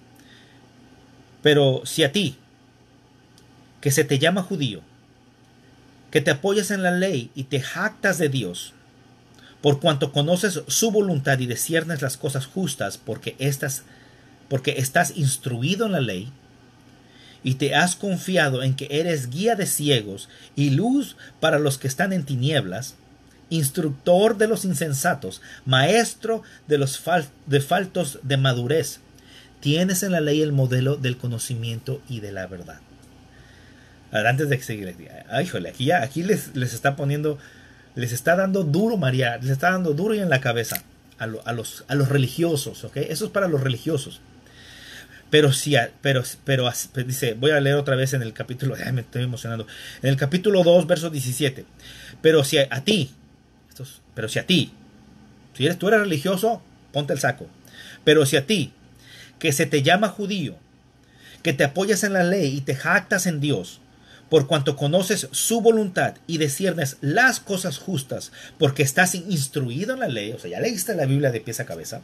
Pero si a ti, que se te llama judío, que te apoyas en la ley y te jactas de Dios, por cuanto conoces su voluntad y disciernes las cosas justas, porque, estas, porque estás instruido en la ley, y te has confiado en que eres guía de ciegos y luz para los que están en tinieblas, instructor de los insensatos, maestro de los fal de faltos de madurez, tienes en la ley el modelo del conocimiento y de la verdad. Antes de que seguir, ay, híjole, aquí ya, aquí les, les está poniendo, les está dando duro, María, les está dando duro y en la cabeza a, lo, a, los, a los religiosos, ¿ok? Eso es para los religiosos. Pero sí, pero, pero, pero dice, voy a leer otra vez en el capítulo, ay, me estoy emocionando, en el capítulo dos, verso diecisiete. Pero si a, a ti, estos, pero si a ti, si eres, tú eres religioso, ponte el saco. Pero si a ti, que se te llama judío, que te apoyas en la ley y te jactas en Dios, por cuanto conoces su voluntad y disciernes las cosas justas, porque estás instruido en la ley, o sea, ya leíste la Biblia de pies a cabeza,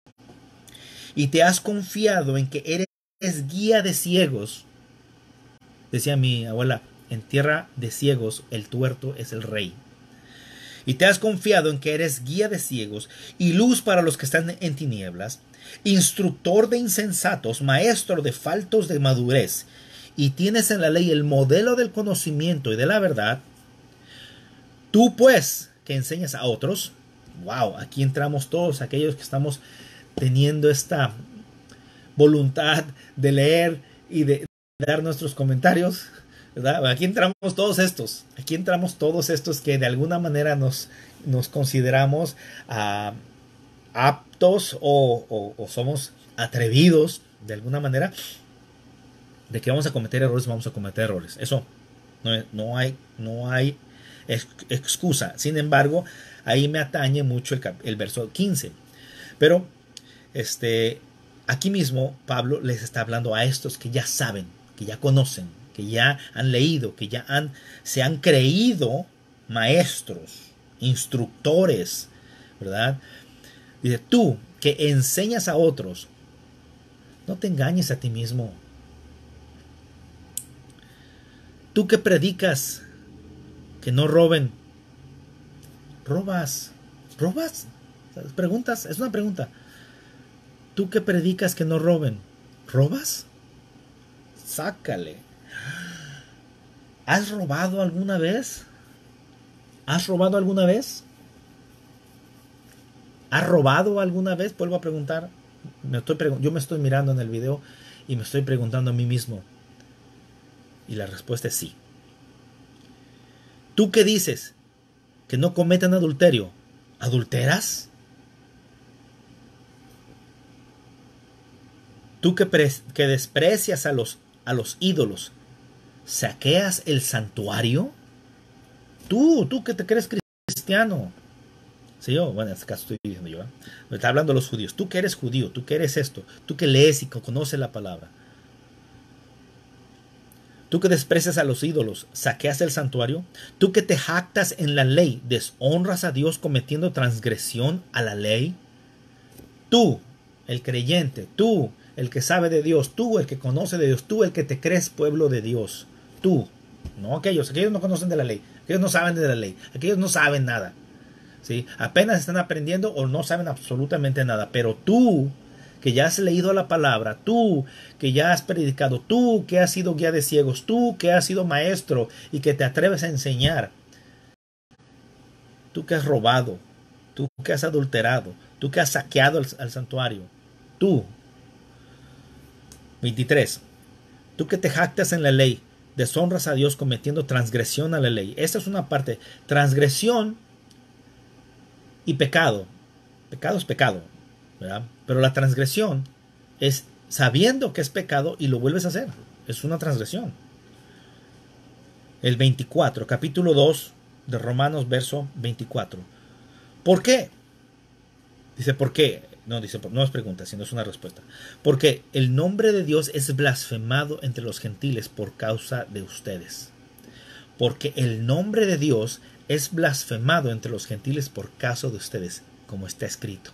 y te has confiado en que eres guía de ciegos. Decía mi abuela, en tierra de ciegos el tuerto es el rey. Y te has confiado en que eres guía de ciegos y luz para los que están en tinieblas, instructor de insensatos, maestro de faltos de madurez, y tienes en la ley el modelo del conocimiento y de la verdad. Tú pues, que enseñas a otros, wow, aquí entramos todos aquellos que estamos teniendo esta voluntad de leer y de dar nuestros comentarios, ¿verdad? Aquí entramos todos estos, aquí entramos todos estos que de alguna manera nos, nos consideramos uh, aptos o, o, o somos atrevidos de alguna manera, de que vamos a cometer errores, vamos a cometer errores. Eso no, no hay, no hay ex, excusa. Sin embargo, ahí me atañe mucho el, el verso quince. Pero este, aquí mismo Pablo les está hablando a estos que ya saben, que ya conocen, que ya han leído, que ya han, se han creído maestros, instructores, ¿verdad? Dice, tú que enseñas a otros, no te engañes a ti mismo. Tú que predicas que no roben, robas, robas, preguntas, es una pregunta. Tú que predicas que no roben, ¿robas? Sácale. ¿Has robado alguna vez? ¿Has robado alguna vez? ¿Has robado alguna vez? Vuelvo a preguntar. Me estoy pregun- yo me estoy mirando en el video y me estoy preguntando a mí mismo. Y la respuesta es sí. ¿Tú qué dices? Que no cometan adulterio. ¿Adulteras? ¿Tú que, que desprecias a los, a los ídolos? ¿Saqueas el santuario? Tú, tú que te crees cristiano. Sí, yo, bueno, en este caso estoy diciendo yo. ¿eh? Me está hablando de los judíos. Tú que eres judío, tú que eres esto, tú que lees y que conoces la palabra. Tú que desprecias a los ídolos, ¿saqueas el santuario? Tú que te jactas en la ley, ¿deshonras a Dios cometiendo transgresión a la ley? Tú, el creyente, tú, el que sabe de Dios, tú, el que conoce de Dios, tú, el que te crees pueblo de Dios, tú, no aquellos, aquellos no conocen de la ley, aquellos no saben de la ley, aquellos no saben nada, ¿sí? Apenas están aprendiendo o no saben absolutamente nada, pero tú que ya has leído la palabra, tú que ya has predicado, tú que has sido guía de ciegos, tú que has sido maestro y que te atreves a enseñar, tú que has robado, tú que has adulterado, tú que has saqueado al, al santuario, tú. veintitrés. Tú que te jactas en la ley, deshonras a Dios cometiendo transgresión a la ley. Esta es una parte, transgresión y pecado. Pecado es pecado, ¿verdad? Pero la transgresión es sabiendo que es pecado y lo vuelves a hacer. Es una transgresión. El veinticuatro, capítulo dos de Romanos, verso veinticuatro. ¿Por qué? Dice, ¿por qué? No, dice, no es pregunta, sino es una respuesta. Porque el nombre de Dios es blasfemado entre los gentiles por causa de ustedes. Porque el nombre de Dios es blasfemado entre los gentiles por causa de ustedes, como está escrito.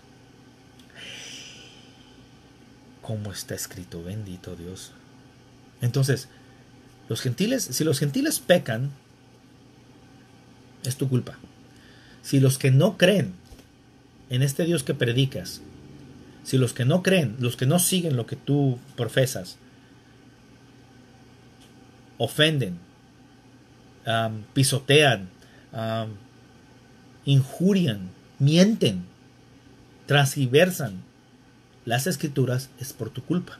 Como está escrito, bendito Dios. Entonces, los gentiles, si los gentiles pecan, es tu culpa. Si los que no creen en este Dios que predicas, si los que no creen, los que no siguen lo que tú profesas, ofenden, um, pisotean, um, injurian, mienten, transgiversan las escrituras, es por tu culpa.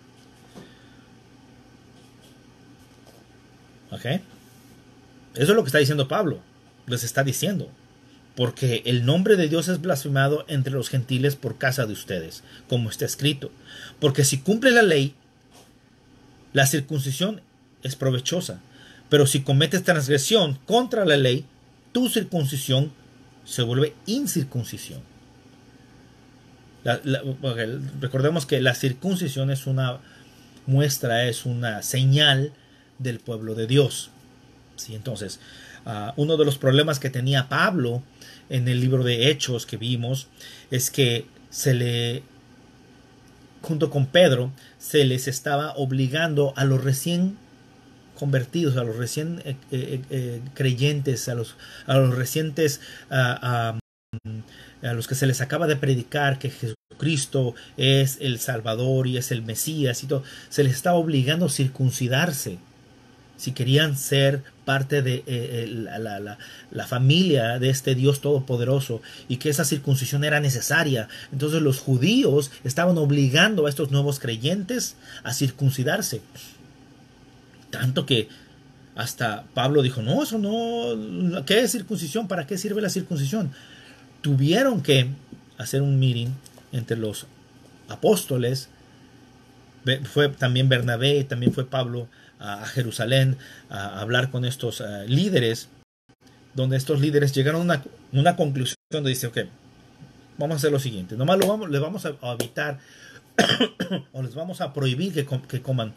¿Ok? Eso es lo que está diciendo Pablo. Les está diciendo. Porque el nombre de Dios es blasfemado entre los gentiles por causa de ustedes, como está escrito. Porque si cumple la ley, la circuncisión es provechosa. Pero si cometes transgresión contra la ley, tu circuncisión se vuelve incircuncisión. La, la, recordemos que la circuncisión es una muestra, es una señal del pueblo de Dios. ¿Sí? Entonces, uh, uno de los problemas que tenía Pablo en el libro de Hechos que vimos es que se le, junto con Pedro, se les estaba obligando a los recién convertidos, a los recién eh, eh, eh, creyentes, a los, a los recientes, uh, a, a los que se les acaba de predicar que Jesucristo es el Salvador y es el Mesías y todo, se les estaba obligando a circuncidarse si querían ser parte de eh, la, la, la, la familia de este Dios todopoderoso, y que esa circuncisión era necesaria. Entonces los judíos estaban obligando a estos nuevos creyentes a circuncidarse, tanto que hasta Pablo dijo, no, eso no, ¿qué es circuncisión? ¿Para qué sirve la circuncisión? Tuvieron que hacer un meeting entre los apóstoles. Fue también Bernabé, también fue Pablo a Jerusalén a hablar con estos uh, líderes, donde estos líderes llegaron a una, una conclusión donde dice, ok, vamos a hacer lo siguiente, nomás lo vamos, les vamos a, a evitar o les vamos a prohibir que, com que coman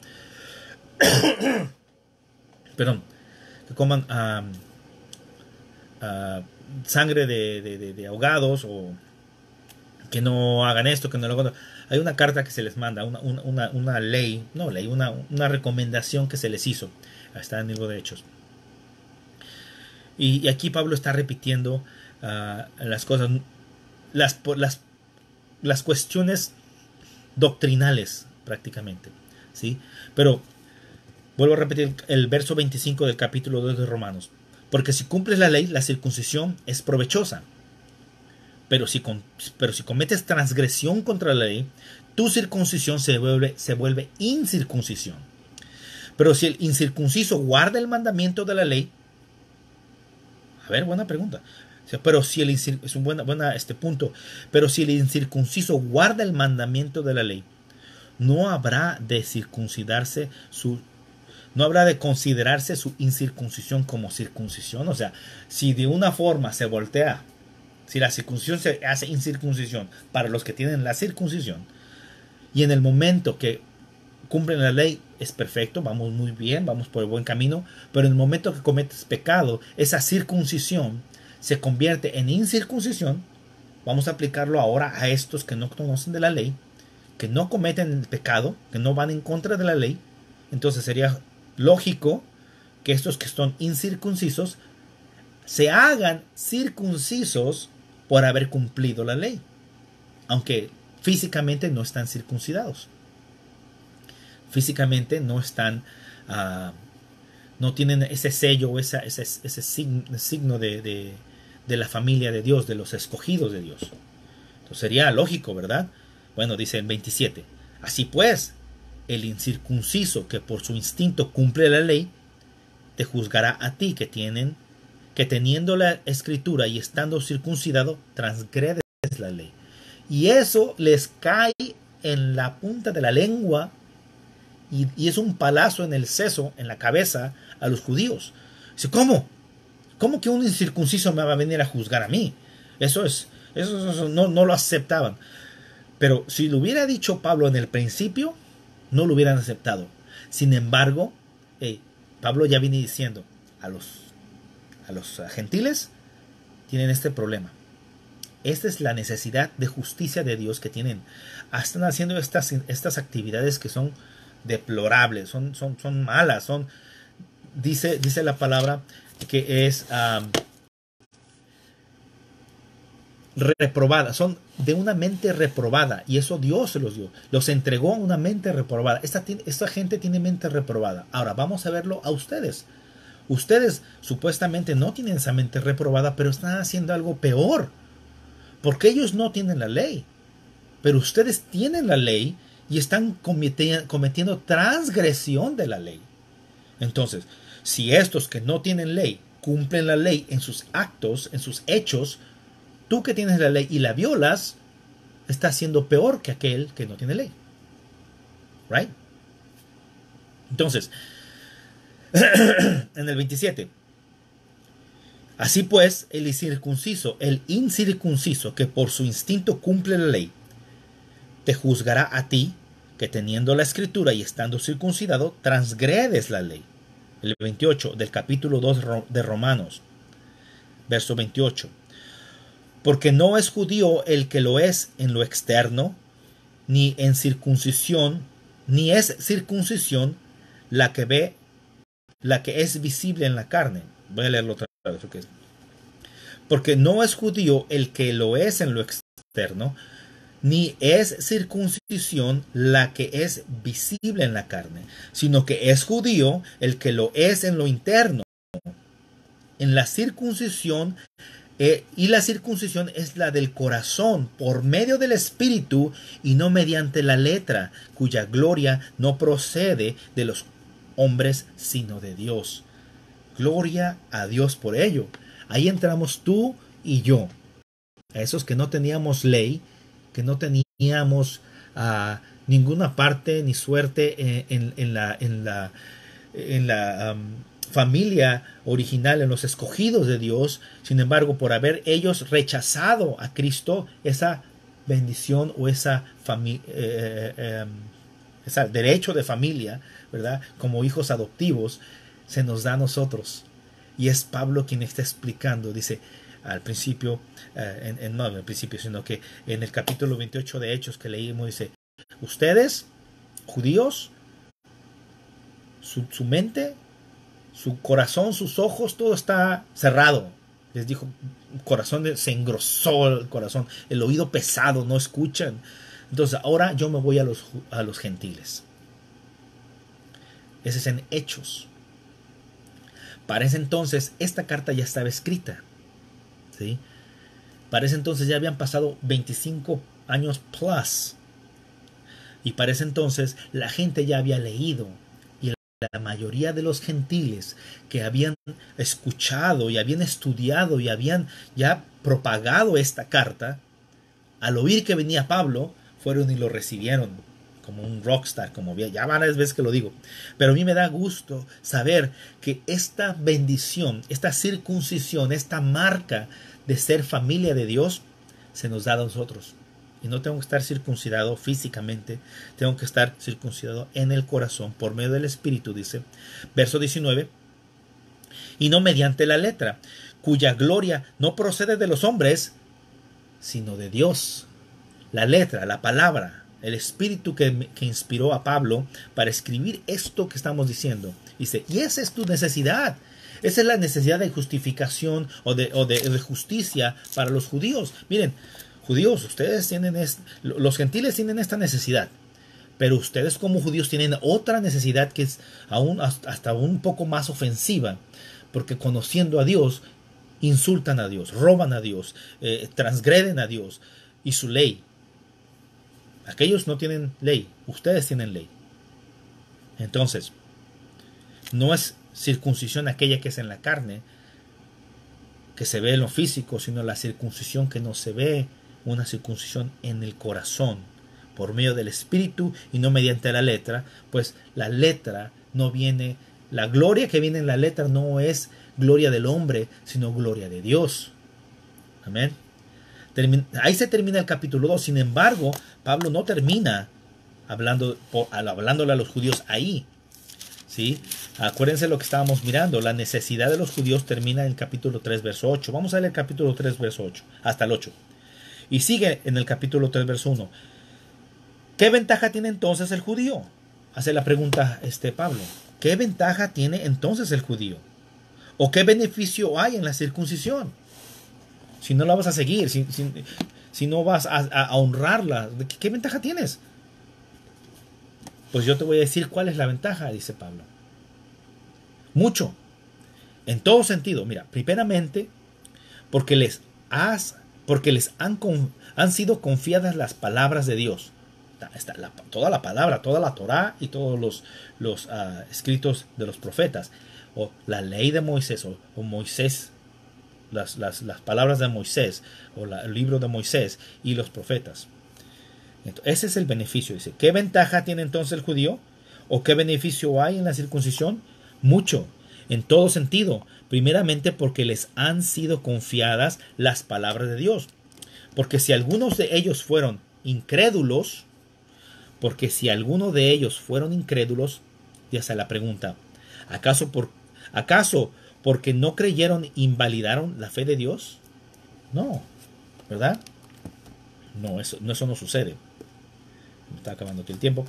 perdón, que coman uh, uh, sangre de, de, de, de ahogados, o que no hagan esto, que no lo hagan. Hay una carta que se les manda, una, una, una ley, no ley, una, una recomendación que se les hizo. Está en el libro de Hechos. Y, y aquí Pablo está repitiendo uh, las cosas, las, las, las cuestiones doctrinales prácticamente, ¿sí? Pero vuelvo a repetir el verso veinticinco del capítulo dos de Romanos. Porque si cumples la ley, la circuncisión es provechosa. Pero si, pero si cometes transgresión contra la ley, tu circuncisión se vuelve, se vuelve incircuncisión. Pero si el incircunciso guarda el mandamiento de la ley, a ver, buena pregunta. Pero si el es un buen buena, este punto. Pero si el incircunciso guarda el mandamiento de la ley, no habrá de circuncidarse su, no habrá de considerarse su incircuncisión como circuncisión. O sea, si de una forma se voltea, si la circuncisión se hace incircuncisión para los que tienen la circuncisión, y en el momento que cumplen la ley es perfecto, vamos muy bien, vamos por el buen camino, pero en el momento que cometes pecado, esa circuncisión se convierte en incircuncisión. Vamos a aplicarlo ahora a estos que no conocen de la ley, que no cometen el pecado, que no van en contra de la ley. Entonces sería lógico que estos que son incircuncisos se hagan circuncisos por haber cumplido la ley. Aunque físicamente no están circuncidados. Físicamente no están, uh, no tienen ese sello, esa, ese, ese signo, signo de, de, de la familia de Dios, de los escogidos de Dios. Entonces sería lógico, ¿verdad? Bueno, dice el veintisiete. Así pues, el incircunciso que por su instinto cumple la ley, te juzgará a ti que tienen, que teniendo la escritura y estando circuncidado, transgredes la ley. Y eso les cae en la punta de la lengua y, y es un palazo en el seso, en la cabeza, a los judíos. Dice, ¿cómo? ¿Cómo que un incircunciso me va a venir a juzgar a mí? Eso es, eso, eso no, no lo aceptaban. Pero si lo hubiera dicho Pablo en el principio, no lo hubieran aceptado. Sin embargo, hey, Pablo ya viene diciendo a los, a los gentiles, tienen este problema. Esta es la necesidad de justicia de Dios que tienen. Están haciendo estas, estas actividades que son deplorables, son, son, son malas, son, dice, dice la palabra que es um, reprobada, son de una mente reprobada, y eso Dios se los dio, los entregó a una mente reprobada. Esta, esta gente tiene mente reprobada. Ahora vamos a verlo a ustedes. Ustedes supuestamente no tienen esa mente reprobada, pero están haciendo algo peor, porque ellos no tienen la ley, pero ustedes tienen la ley y están cometi- cometiendo transgresión de la ley. Entonces, si estos que no tienen ley cumplen la ley en sus actos, en sus hechos, tú que tienes la ley y la violas, estás siendo peor que aquel que no tiene ley. Right? Entonces, en el veintisiete. Así pues, el incircunciso, el incircunciso que por su instinto cumple la ley, te juzgará a ti, que teniendo la escritura y estando circuncidado, transgredes la ley. El veintiocho del capítulo dos de Romanos, verso veintiocho. Porque no es judío el que lo es en lo externo, ni en circuncisión, ni es circuncisión la que ve, la que es visible en la carne. Voy a leerlo otra vez. Porque no es judío el que lo es en lo externo, ni es circuncisión la que es visible en la carne, sino que es judío el que lo es en lo interno, en la circuncisión. Eh, y la circuncisión es la del corazón, por medio del espíritu y no mediante la letra, cuya gloria no procede de los hombres, sino de Dios. Gloria a Dios por ello. Ahí entramos tú y yo, a esos que no teníamos ley, que no teníamos uh, ninguna parte ni suerte en, en, en la, en la, en la um, familia original, en los escogidos de Dios. Sin embargo, por haber ellos rechazado a Cristo, esa bendición o esa familia, eh, eh, ese derecho de familia, ¿verdad? Como hijos adoptivos, se nos da a nosotros. Y es Pablo quien está explicando, dice al principio, eh, en, en, no en el principio, sino que en el capítulo veintiocho de Hechos que leímos, dice, ustedes, judíos, su, su mente, su corazón, sus ojos, todo está cerrado. Les dijo, el corazón se engrosó, el corazón, el oído pesado, no escuchan. Entonces ahora yo me voy a los, a los gentiles. Ese es en Hechos. Para ese entonces esta carta ya estaba escrita, ¿sí? Para ese entonces ya habían pasado veinticinco años plus. Y para ese entonces la gente ya había leído. Y la mayoría de los gentiles que habían escuchado y habían estudiado y habían ya propagado esta carta, al oír que venía Pablo, fueron y lo recibieron como un rockstar, como ya varias veces que lo digo. Pero a mí me da gusto saber que esta bendición, esta circuncisión, esta marca de ser familia de Dios, se nos da a nosotros. Y no tengo que estar circuncidado físicamente, tengo que estar circuncidado en el corazón, por medio del Espíritu, dice. Verso diecinueve. Y no mediante la letra, cuya gloria no procede de los hombres, sino de Dios. La letra, la palabra, el espíritu que, que inspiró a Pablo para escribir esto que estamos diciendo. Dice, y esa es tu necesidad. Esa es la necesidad de justificación o de, o de, de justicia para los judíos. Miren, judíos, ustedes tienen, es, los gentiles tienen esta necesidad, pero ustedes como judíos tienen otra necesidad que es aún hasta un poco más ofensiva, porque conociendo a Dios, insultan a Dios, roban a Dios, eh, transgreden a Dios y su ley. Aquellos no tienen ley, ustedes tienen ley. Entonces, no es circuncisión aquella que es en la carne, que se ve en lo físico, sino la circuncisión que no se ve, una circuncisión en el corazón, por medio del Espíritu y no mediante la letra, pues la letra no viene, la gloria que viene en la letra no es gloria del hombre, sino gloria de Dios. Amén. Termin- ahí se termina el capítulo dos. Sin embargo, Pablo no termina hablando, por, hablándole a los judíos ahí. ¿Sí? Acuérdense lo que estábamos mirando. La necesidad de los judíos termina en el capítulo tres, verso ocho. Vamos a leer el capítulo tres, verso ocho, hasta el ocho. Y sigue en el capítulo tres, verso uno. ¿Qué ventaja tiene entonces el judío? Hace la pregunta este Pablo. ¿Qué ventaja tiene entonces el judío? ¿O qué beneficio hay en la circuncisión? Si no la vas a seguir, si, si, si no vas a, a, a honrarla, ¿qué, ¿qué ventaja tienes? Pues yo te voy a decir cuál es la ventaja, dice Pablo. Mucho. En todo sentido. Mira, primeramente, porque les, has, porque les han, han sido confiadas las palabras de Dios. Está la, toda la palabra, toda la Torá y todos los, los uh, escritos de los profetas. O la ley de Moisés, o, o Moisés, las, las, las palabras de Moisés, o la, el libro de Moisés y los profetas. Entonces, ese es el beneficio. Dice, ¿qué ventaja tiene entonces el judío? ¿O qué beneficio hay en la circuncisión? Mucho, en todo sentido. Primeramente porque les han sido confiadas las palabras de Dios. Porque si algunos de ellos fueron incrédulos, porque si algunos de ellos fueron incrédulos, ya se la pregunta, ¿acaso, por, ¿acaso porque no creyeron invalidaron la fe de Dios? No, ¿verdad? No, eso no, eso no sucede. Me está acabando aquí el tiempo.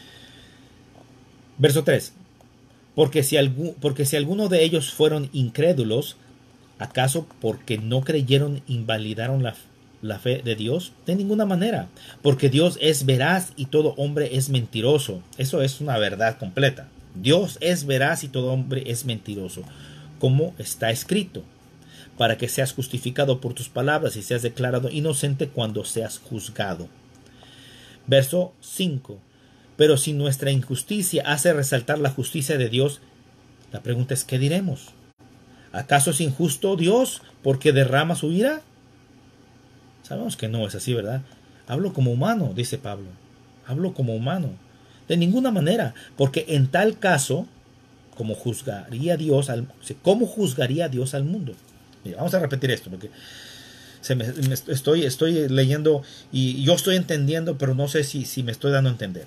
Verso tres. Porque si, algún, porque si alguno de ellos fueron incrédulos, ¿acaso porque no creyeron invalidaron la, la fe de Dios? De ninguna manera. Porque Dios es veraz y todo hombre es mentiroso. Eso es una verdad completa. Dios es veraz y todo hombre es mentiroso. Como está escrito. Para que seas justificado por tus palabras y seas declarado inocente cuando seas juzgado. Verso cinco. Pero si nuestra injusticia hace resaltar la justicia de Dios, la pregunta es, ¿qué diremos? ¿Acaso es injusto Dios porque derrama su ira? Sabemos que no es así, ¿verdad? Hablo como humano, dice Pablo. Hablo como humano. De ninguna manera, porque en tal caso, ¿cómo juzgaría Dios al, ¿cómo juzgaría Dios al mundo? Mira, vamos a repetir esto, porque se me, me estoy, estoy leyendo y yo estoy entendiendo, pero no sé si, si me estoy dando a entender.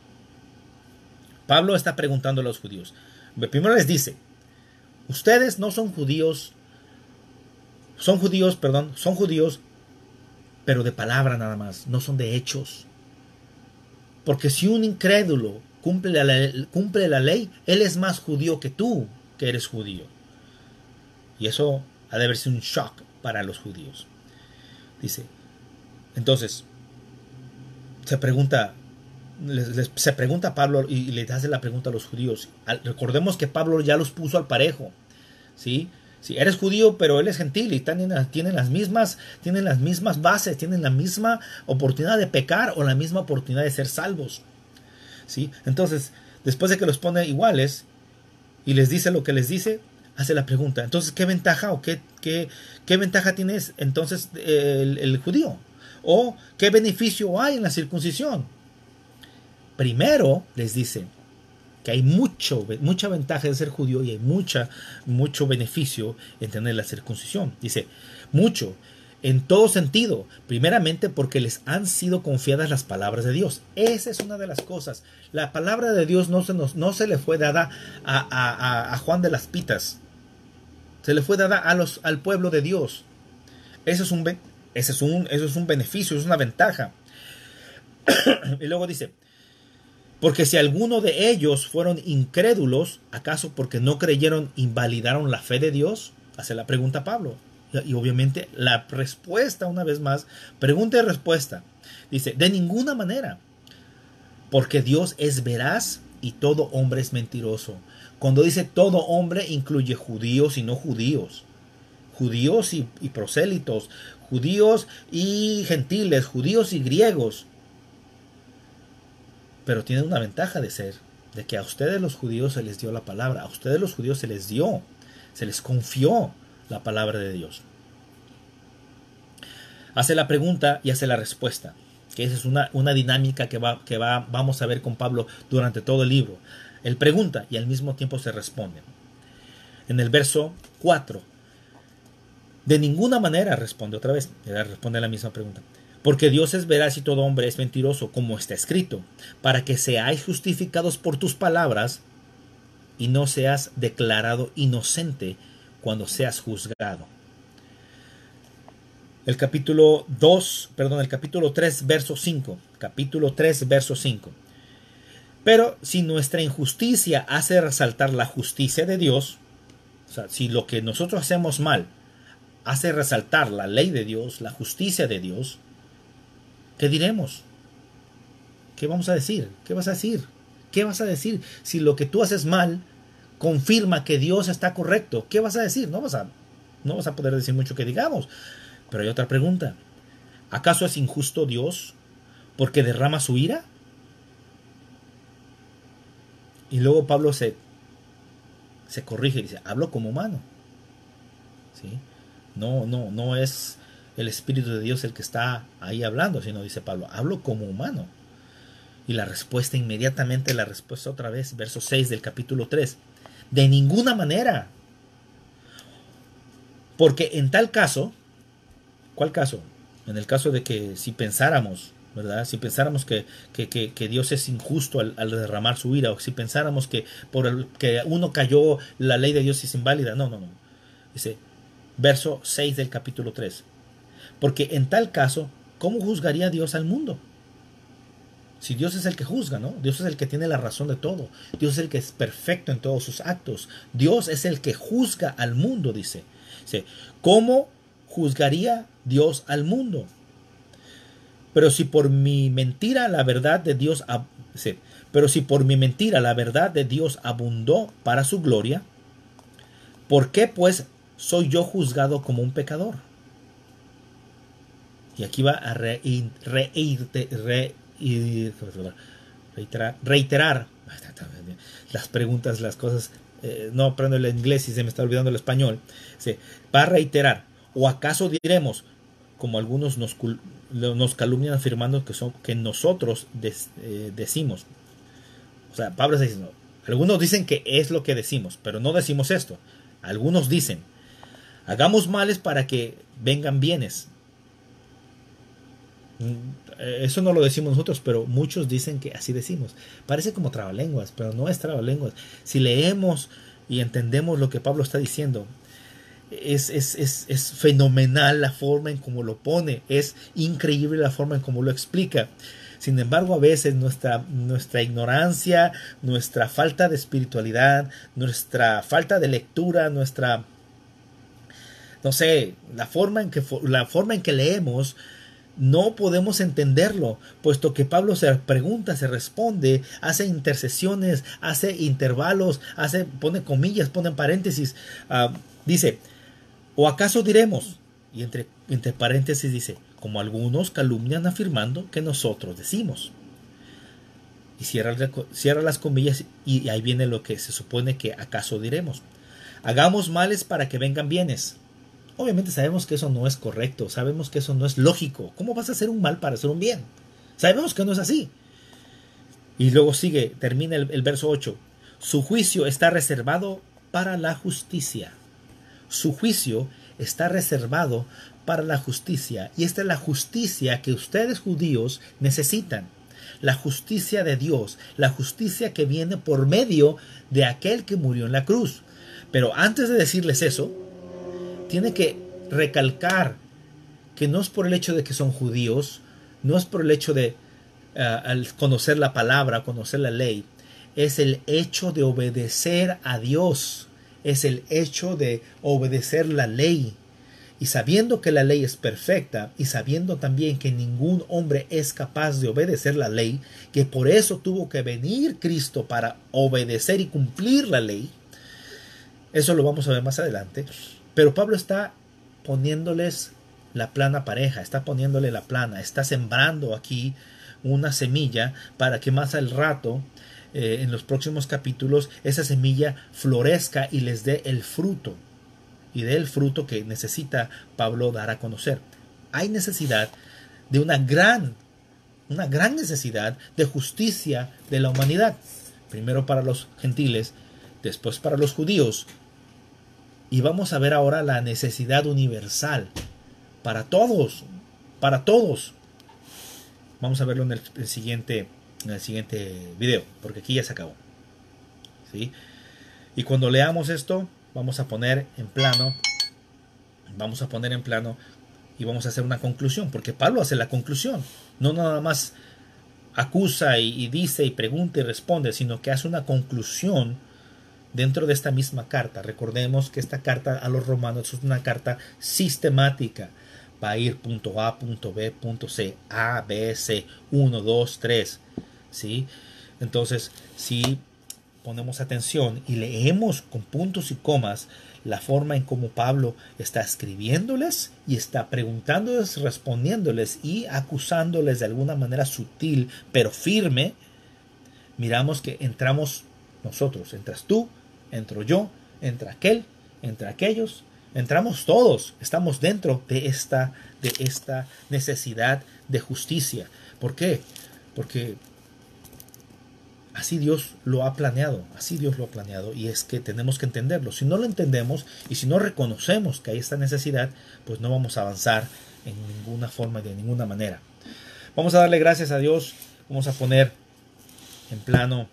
Pablo está preguntando a los judíos. Primero les dice, ustedes no son judíos, son judíos, perdón, son judíos, pero de palabra nada más, no son de hechos. Porque si un incrédulo cumple la, cumple la ley, él es más judío que tú, que eres judío. Y eso ha de haber sido un shock para los judíos. Dice, entonces, se pregunta, les, les, se pregunta a Pablo y les hace la pregunta a los judíos. Al, recordemos que Pablo ya los puso al parejo, ¿sí? Si eres judío, pero él es gentil y tienen, tienen, las mismas, tienen las mismas bases, tienen la misma oportunidad de pecar o la misma oportunidad de ser salvos, ¿sí? Entonces, después de que los pone iguales y les dice lo que les dice, hace la pregunta, entonces, ¿qué ventaja o qué, qué, qué ventaja tiene entonces el, el judío? ¿O qué beneficio hay en la circuncisión? Primero les dice que hay mucho, mucha ventaja de ser judío y hay mucha, mucho beneficio en tener la circuncisión. Dice, mucho, en todo sentido. Primeramente porque les han sido confiadas las palabras de Dios. Esa es una de las cosas. La palabra de Dios no se, nos, no se le fue dada a, a, a Juan de las Pitas. Se le fue dada a los, al pueblo de Dios. Eso es un, ese es un, eso es un beneficio, es una ventaja. Y luego dice, porque si alguno de ellos fueron incrédulos, ¿acaso porque no creyeron invalidaron la fe de Dios? Hace la pregunta Pablo. Y obviamente la respuesta, una vez más, pregunta y respuesta. Dice, de ninguna manera, porque Dios es veraz y todo hombre es mentiroso. Cuando dice todo hombre, incluye judíos y no judíos, judíos y, y prosélitos, judíos y gentiles, judíos y griegos. Pero tiene una ventaja de ser, de que a ustedes los judíos se les dio la palabra, a ustedes los judíos se les dio, se les confió la palabra de Dios. Hace la pregunta y hace la respuesta, que esa es una, una dinámica que, va, que va, vamos a ver con Pablo durante todo el libro. Él pregunta y al mismo tiempo se responde. En el verso cuatro, de ninguna manera, responde otra vez, responde la misma pregunta. Porque Dios es veraz y todo hombre es mentiroso, como está escrito, para que seáis justificados por tus palabras y no seas declarado inocente cuando seas juzgado. El capítulo dos, perdón, el capítulo tres, verso cinco. Capítulo tres, verso cinco. Pero si nuestra injusticia hace resaltar la justicia de Dios, o sea, si lo que nosotros hacemos mal hace resaltar la ley de Dios, la justicia de Dios, ¿qué diremos? ¿Qué vamos a decir? ¿Qué vas a decir? ¿Qué vas a decir? Si lo que tú haces mal confirma que Dios está correcto, ¿qué vas a decir? No vas a, no vas a poder decir mucho que digamos. Pero hay otra pregunta. ¿Acaso es injusto Dios porque derrama su ira? Y luego Pablo se, se corrige y dice, hablo como humano. ¿Sí? No, no, no es el Espíritu de Dios el que está ahí hablando, sino dice Pablo, hablo como humano. Y la respuesta inmediatamente, la respuesta otra vez, verso seis del capítulo tres. De ninguna manera. Porque en tal caso, ¿cuál caso? En el caso de que si pensáramos, ¿verdad? Si pensáramos que, que, que, que Dios es injusto al, al derramar su ira, o si pensáramos que por el que uno cayó, la ley de Dios es inválida. No, no, no. Dice, verso seis del capítulo tres. Porque en tal caso, ¿cómo juzgaría Dios al mundo? Si Dios es el que juzga, ¿no? Dios es el que tiene la razón de todo. Dios es el que es perfecto en todos sus actos. Dios es el que juzga al mundo, dice. Dice, ¿cómo juzgaría Dios al mundo? Pero si por mi mentira la verdad de Dios, dice, pero si por mi mentira la verdad de Dios abundó para su gloria, ¿por qué pues soy yo juzgado como un pecador? Y aquí va a re, re, re, reiterar, reiterar las preguntas, las cosas. Eh, no aprendo el inglés y se me está olvidando el español. Se va a reiterar. ¿O acaso diremos, como algunos nos, nos calumnian afirmando que, son, que nosotros des, eh, decimos? O sea, Pablo está diciendo, algunos dicen que es lo que decimos, pero no decimos esto. Algunos dicen, hagamos males para que vengan bienes. Eso no lo decimos nosotros, pero muchos dicen que así decimos. Parece como trabalenguas, pero no es trabalenguas. Si leemos y entendemos lo que Pablo está diciendo, es, es, es, es fenomenal la forma en cómo lo pone. Es increíble la forma en cómo lo explica. Sin embargo, a veces nuestra, nuestra ignorancia, nuestra falta de espiritualidad, nuestra falta de lectura, nuestra, no sé, la forma en que, la forma en que leemos, no podemos entenderlo, puesto que Pablo se pregunta, se responde, hace intercesiones, hace intervalos, hace, pone comillas, pone paréntesis. Uh, dice, ¿o acaso diremos? Y entre, entre paréntesis dice, como algunos calumnian afirmando que nosotros decimos. Y cierra, cierra las comillas y ahí viene lo que se supone que acaso diremos. Hagamos males para que vengan bienes. Obviamente sabemos que eso no es correcto, sabemos que eso no es lógico. ¿Cómo vas a hacer un mal para hacer un bien? Sabemos que no es así. Y luego sigue, termina el, el verso ocho. Su juicio está reservado para la justicia. Su juicio está reservado para la justicia. Y esta es la justicia que ustedes judíos necesitan. La justicia de Dios, la justicia que viene por medio de aquel que murió en la cruz. Pero antes de decirles eso, tiene que recalcar que no es por el hecho de que son judíos, no es por el hecho de uh, al conocer la palabra, conocer la ley, es el hecho de obedecer a Dios, es el hecho de obedecer la ley. Y sabiendo que la ley es perfecta, y sabiendo también que ningún hombre es capaz de obedecer la ley, que por eso tuvo que venir Cristo para obedecer y cumplir la ley, eso lo vamos a ver más adelante, pero Pablo está poniéndoles la plana pareja, está poniéndole la plana, está sembrando aquí una semilla para que más al rato, eh, en los próximos capítulos, esa semilla florezca y les dé el fruto. Y del fruto que necesita Pablo dar a conocer. Hay necesidad de una gran, una gran necesidad de justicia de la humanidad. Primero para los gentiles, después para los judíos. Y vamos a ver ahora la necesidad universal para todos, para todos. Vamos a verlo en el, el siguiente, en el siguiente video, porque aquí ya se acabó. ¿Sí? Y cuando leamos esto, vamos a poner en plano, vamos a poner en plano y vamos a hacer una conclusión, porque Pablo hace la conclusión, no nada más acusa y, y dice y pregunta y responde, sino que hace una conclusión dentro de esta misma carta. Recordemos que esta carta a los romanos es una carta sistemática, va a ir punto A, punto B, punto C, A, B, C, uno, dos, tres, ¿sí? Entonces, si ponemos atención y leemos con puntos y comas la forma en cómo Pablo está escribiéndoles y está preguntándoles, respondiéndoles y acusándoles de alguna manera sutil pero firme, miramos que entramos nosotros, entras tú, entro yo, entra aquel, entra aquellos, entramos todos, estamos dentro de esta, de esta necesidad de justicia. ¿Por qué? Porque así Dios lo ha planeado, así Dios lo ha planeado, y es que tenemos que entenderlo. Si no lo entendemos y si no reconocemos que hay esta necesidad, pues no vamos a avanzar en ninguna forma y de ninguna manera. Vamos a darle gracias a Dios, vamos a poner en plano,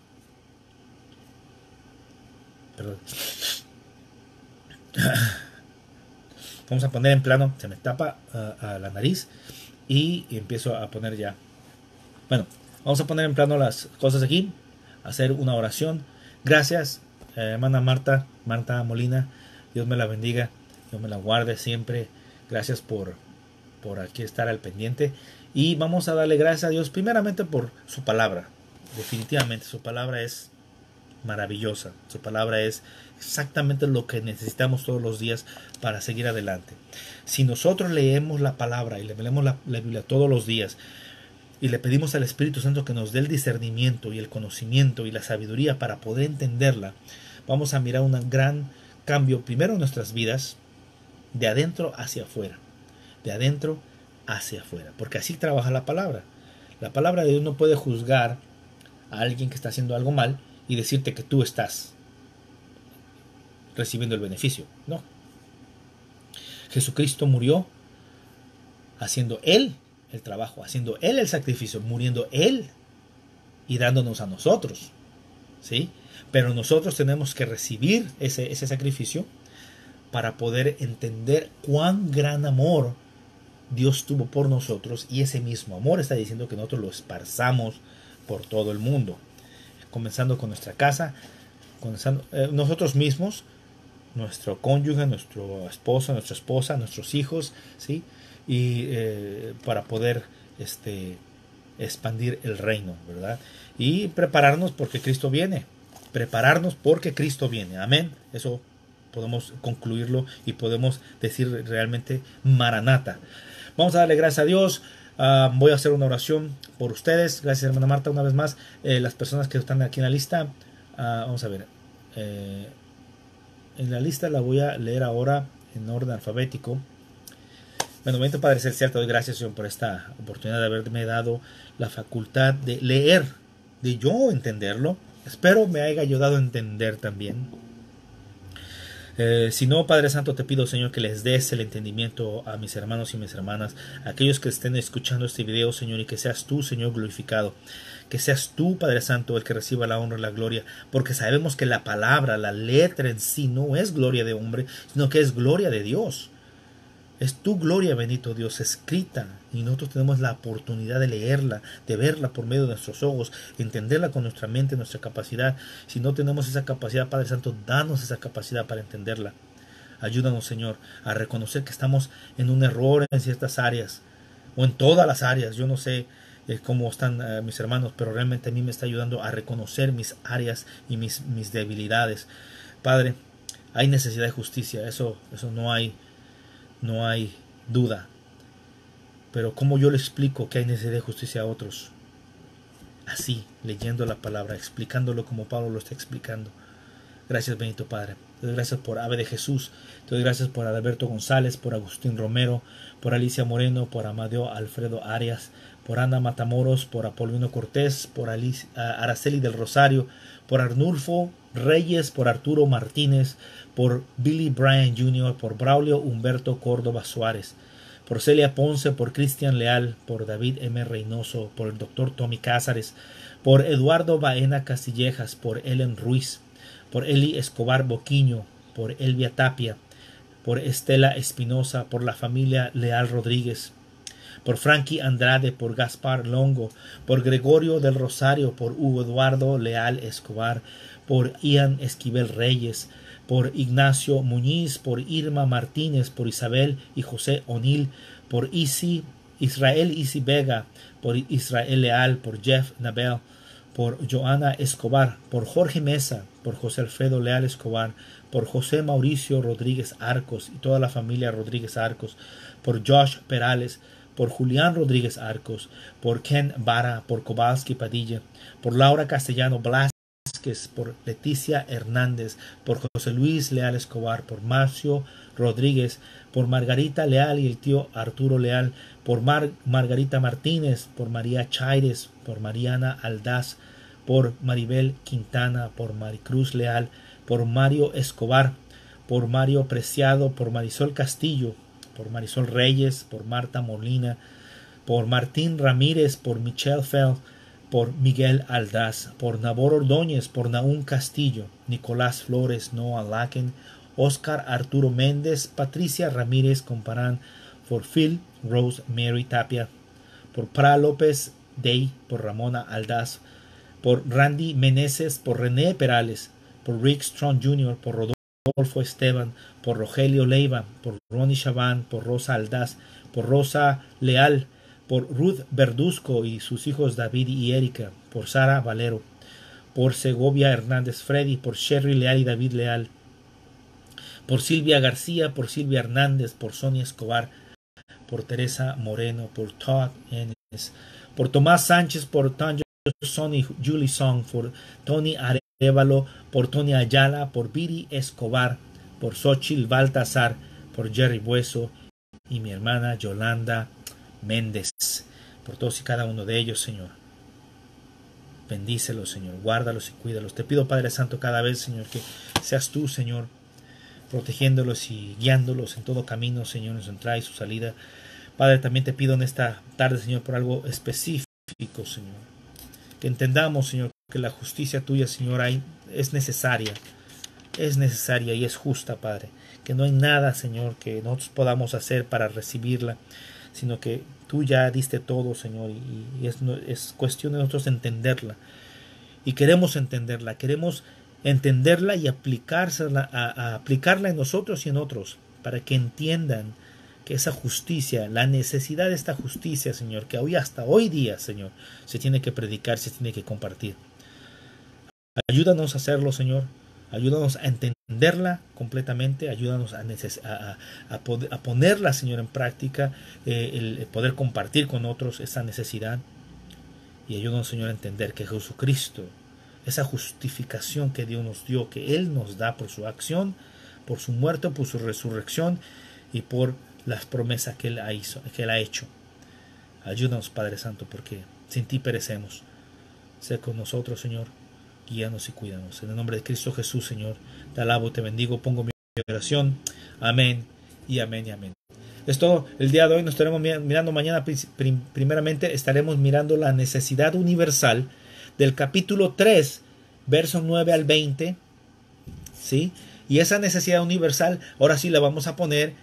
perdón, vamos a poner en plano, se me tapa uh, a la nariz y empiezo a poner ya, bueno, vamos a poner en plano las cosas aquí, hacer una oración. Gracias, eh, hermana Marta, Marta Molina, Dios me la bendiga, Dios me la guarde siempre. Gracias por, por aquí estar al pendiente. Y vamos a darle gracias a Dios primeramente por su palabra. Definitivamente su palabra es maravillosa. Su palabra es exactamente lo que necesitamos todos los días para seguir adelante. Si nosotros leemos la palabra y leemos la, la Biblia todos los días, y le pedimos al Espíritu Santo que nos dé el discernimiento y el conocimiento y la sabiduría para poder entenderla, vamos a mirar un gran cambio primero en nuestras vidas, de adentro hacia afuera, de adentro hacia afuera, porque así trabaja la palabra. La palabra de Dios no puede juzgar a alguien que está haciendo algo mal y decirte que tú estás recibiendo el beneficio. No. Jesucristo murió haciendo Él el trabajo, haciendo Él el sacrificio, muriendo Él y dándonos a nosotros, ¿sí? Pero nosotros tenemos que recibir ese, ese sacrificio para poder entender cuán gran amor Dios tuvo por nosotros, y ese mismo amor está diciendo que nosotros lo esparzamos por todo el mundo, comenzando con nuestra casa, comenzando, eh, nosotros mismos, nuestro cónyuge, nuestro esposo, nuestra esposa, nuestros hijos, ¿sí? Y eh, para poder este, expandir el reino, ¿verdad? Y prepararnos porque Cristo viene, prepararnos porque Cristo viene, amén. Eso podemos concluirlo y podemos decir realmente Maranata. Vamos a darle gracias a Dios. Uh, voy a hacer una oración por ustedes. Gracias, hermana Marta, una vez más. Eh, las personas que están aquí en la lista, uh, vamos a ver, eh, en la lista la voy a leer ahora en orden alfabético. Bueno, bendito Padre Celestial, te doy gracias, Señor, por esta oportunidad de haberme dado la facultad de leer, de yo entenderlo. Espero me haya ayudado a entender también. Eh, si no, Padre Santo, te pido, Señor, que les des el entendimiento a mis hermanos y mis hermanas, a aquellos que estén escuchando este video, Señor, y que seas tú, Señor, glorificado. Que seas tú, Padre Santo, el que reciba la honra y la gloria, porque sabemos que la palabra, la letra en sí, no es gloria de hombre, sino que es gloria de Dios. Es tu gloria, bendito Dios, escrita, y nosotros tenemos la oportunidad de leerla, de verla por medio de nuestros ojos, entenderla con nuestra mente, nuestra capacidad. Si no tenemos esa capacidad, Padre Santo, danos esa capacidad para entenderla. Ayúdanos, Señor, a reconocer que estamos en un error en ciertas áreas, o en todas las áreas. Yo no sé eh, cómo están eh, mis hermanos, pero realmente a mí me está ayudando a reconocer mis áreas y mis, mis debilidades. Padre, hay necesidad de justicia, eso, eso no hay, no hay duda. Pero ¿cómo yo le explico que hay necesidad de justicia a otros? Así, leyendo la palabra, explicándolo como Pablo lo está explicando. Gracias, bendito Padre. Te doy gracias por Ave de Jesús. Te doy gracias por Adalberto González, por Agustín Romero, por Alicia Moreno, por Amadeo Alfredo Arias, por Ana Matamoros, por Apolino Cortés, por Alicia, Araceli del Rosario, por Arnulfo Reyes, por Arturo Martínez, por Billy Bryan junior, por Braulio Humberto Córdoba Suárez, por Celia Ponce, por Cristian Leal, por David M. Reynoso, por el doctor Tommy Cázares, por Eduardo Baena Castillejas, por Ellen Ruiz, por Eli Escobar Boquiño, por Elvia Tapia, por Estela Espinosa, por la familia Leal Rodríguez, por Frankie Andrade, por Gaspar Longo, por Gregorio del Rosario, por Hugo Eduardo Leal Escobar, por Ian Esquivel Reyes, por Ignacio Muñiz, por Irma Martínez, por Isabel y José O'Neill, por Isi, Israel Isi Vega, por Israel Leal, por Jeff Nabel, por Joana Escobar, por Jorge Mesa, por José Alfredo Leal Escobar, por José Mauricio Rodríguez Arcos y toda la familia Rodríguez Arcos, por Josh Perales, por Julián Rodríguez Arcos, por Ken Vara, por Kowalski Padilla, por Laura Castellano Blasquez, por Leticia Hernández, por José Luis Leal Escobar, por Marcio Rodríguez, por Margarita Leal y el tío Arturo Leal, por Mar Margarita Martínez, por María Chaires, por Mariana Aldaz, por Maribel Quintana, por Maricruz Leal, por Mario Escobar, por Mario Preciado, por Marisol Castillo, por Marisol Reyes, por Marta Molina, por Martín Ramírez, por Michelle Fell, por Miguel Aldaz, por Nabor Ordóñez, por Naún Castillo, Nicolás Flores, Noah Laken, Oscar Arturo Méndez, Patricia Ramírez Comparán, por Phil Rose Mary Tapia, por Pra López Day, por Ramona Aldaz, por Randy Meneses, por René Perales, por Rick Strong junior, por Rodolfo Esteban, por Rogelio Leiva, por Ronnie Chaván, por Rosa Aldaz, por Rosa Leal, por Ruth Verduzco y sus hijos David y Erika, por Sara Valero, por Segovia Hernández Freddy, por Sherry Leal y David Leal, por Silvia García, por Silvia Hernández, por Sonia Escobar, por Teresa Moreno, por Todd Ennis, por Tomás Sánchez, por Tanjo Son y Julie Song, por Tony Arevalo, por Tony Ayala, por Viri Escobar, por Xochitl Baltazar, por Jerry Bueso y mi hermana Yolanda Méndez, por todos y cada uno de ellos, Señor. Bendícelos, Señor, guárdalos y cuídalos. Te pido, Padre Santo, cada vez, Señor, que seas tú, Señor, protegiéndolos y guiándolos en todo camino, Señor, en su entrada y su salida. Padre, también te pido en esta tarde, Señor, por algo específico, Señor, que entendamos, Señor, que la justicia tuya, Señor, hay, es necesaria, es necesaria y es justa, Padre, que no hay nada, Señor, que nosotros podamos hacer para recibirla, sino que tú ya diste todo, Señor, y, y es, es cuestión de nosotros entenderla, y queremos entenderla, queremos entenderla y aplicársela, a, a aplicarla en nosotros y en otros, para que entiendan que esa justicia, la necesidad de esta justicia, Señor, que hoy hasta hoy día, Señor, se tiene que predicar, se tiene que compartir. Ayúdanos a hacerlo, Señor. Ayúdanos a entenderla completamente. Ayúdanos a, a, a, poder, a ponerla, Señor, en práctica, eh, el, el poder compartir con otros esa necesidad. Y ayúdanos, Señor, a entender que Jesucristo, esa justificación que Dios nos dio, que Él nos da por su acción, por su muerte, por su resurrección y por las promesas que Él ha, hizo, que Él ha hecho. Ayúdanos, Padre Santo, porque sin ti perecemos. Sé con nosotros, Señor. Guíanos y cuídanos. En el nombre de Cristo Jesús, Señor, te alabo, te bendigo, pongo mi oración. Amén y amén y amén. Es todo el día de hoy. Nos estaremos mirando mañana. Primeramente estaremos mirando la necesidad universal del capítulo tres, versos nueve al veinte. ¿Sí? Y esa necesidad universal, ahora sí la vamos a poner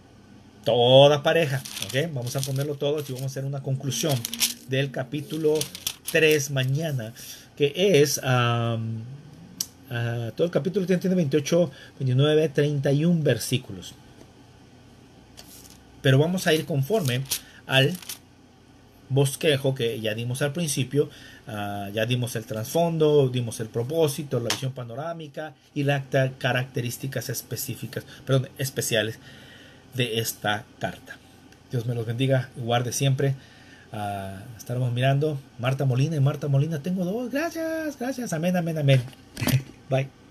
toda pareja. ¿Okay? Vamos a ponerlo todo y vamos a hacer una conclusión del capítulo tres mañana, que es um, Uh, todo el capítulo tiene veintiocho, veintinueve, treinta y uno versículos. Pero vamos a ir conforme al bosquejo que ya dimos al principio. Uh, ya dimos el trasfondo, dimos el propósito, la visión panorámica y las características específicas, perdón, especiales de esta carta. Dios me los bendiga y guarde siempre. Uh, estaremos mirando Marta Molina y Marta Molina. Tengo dos. Gracias, gracias. Amén, amén, amén. Bye.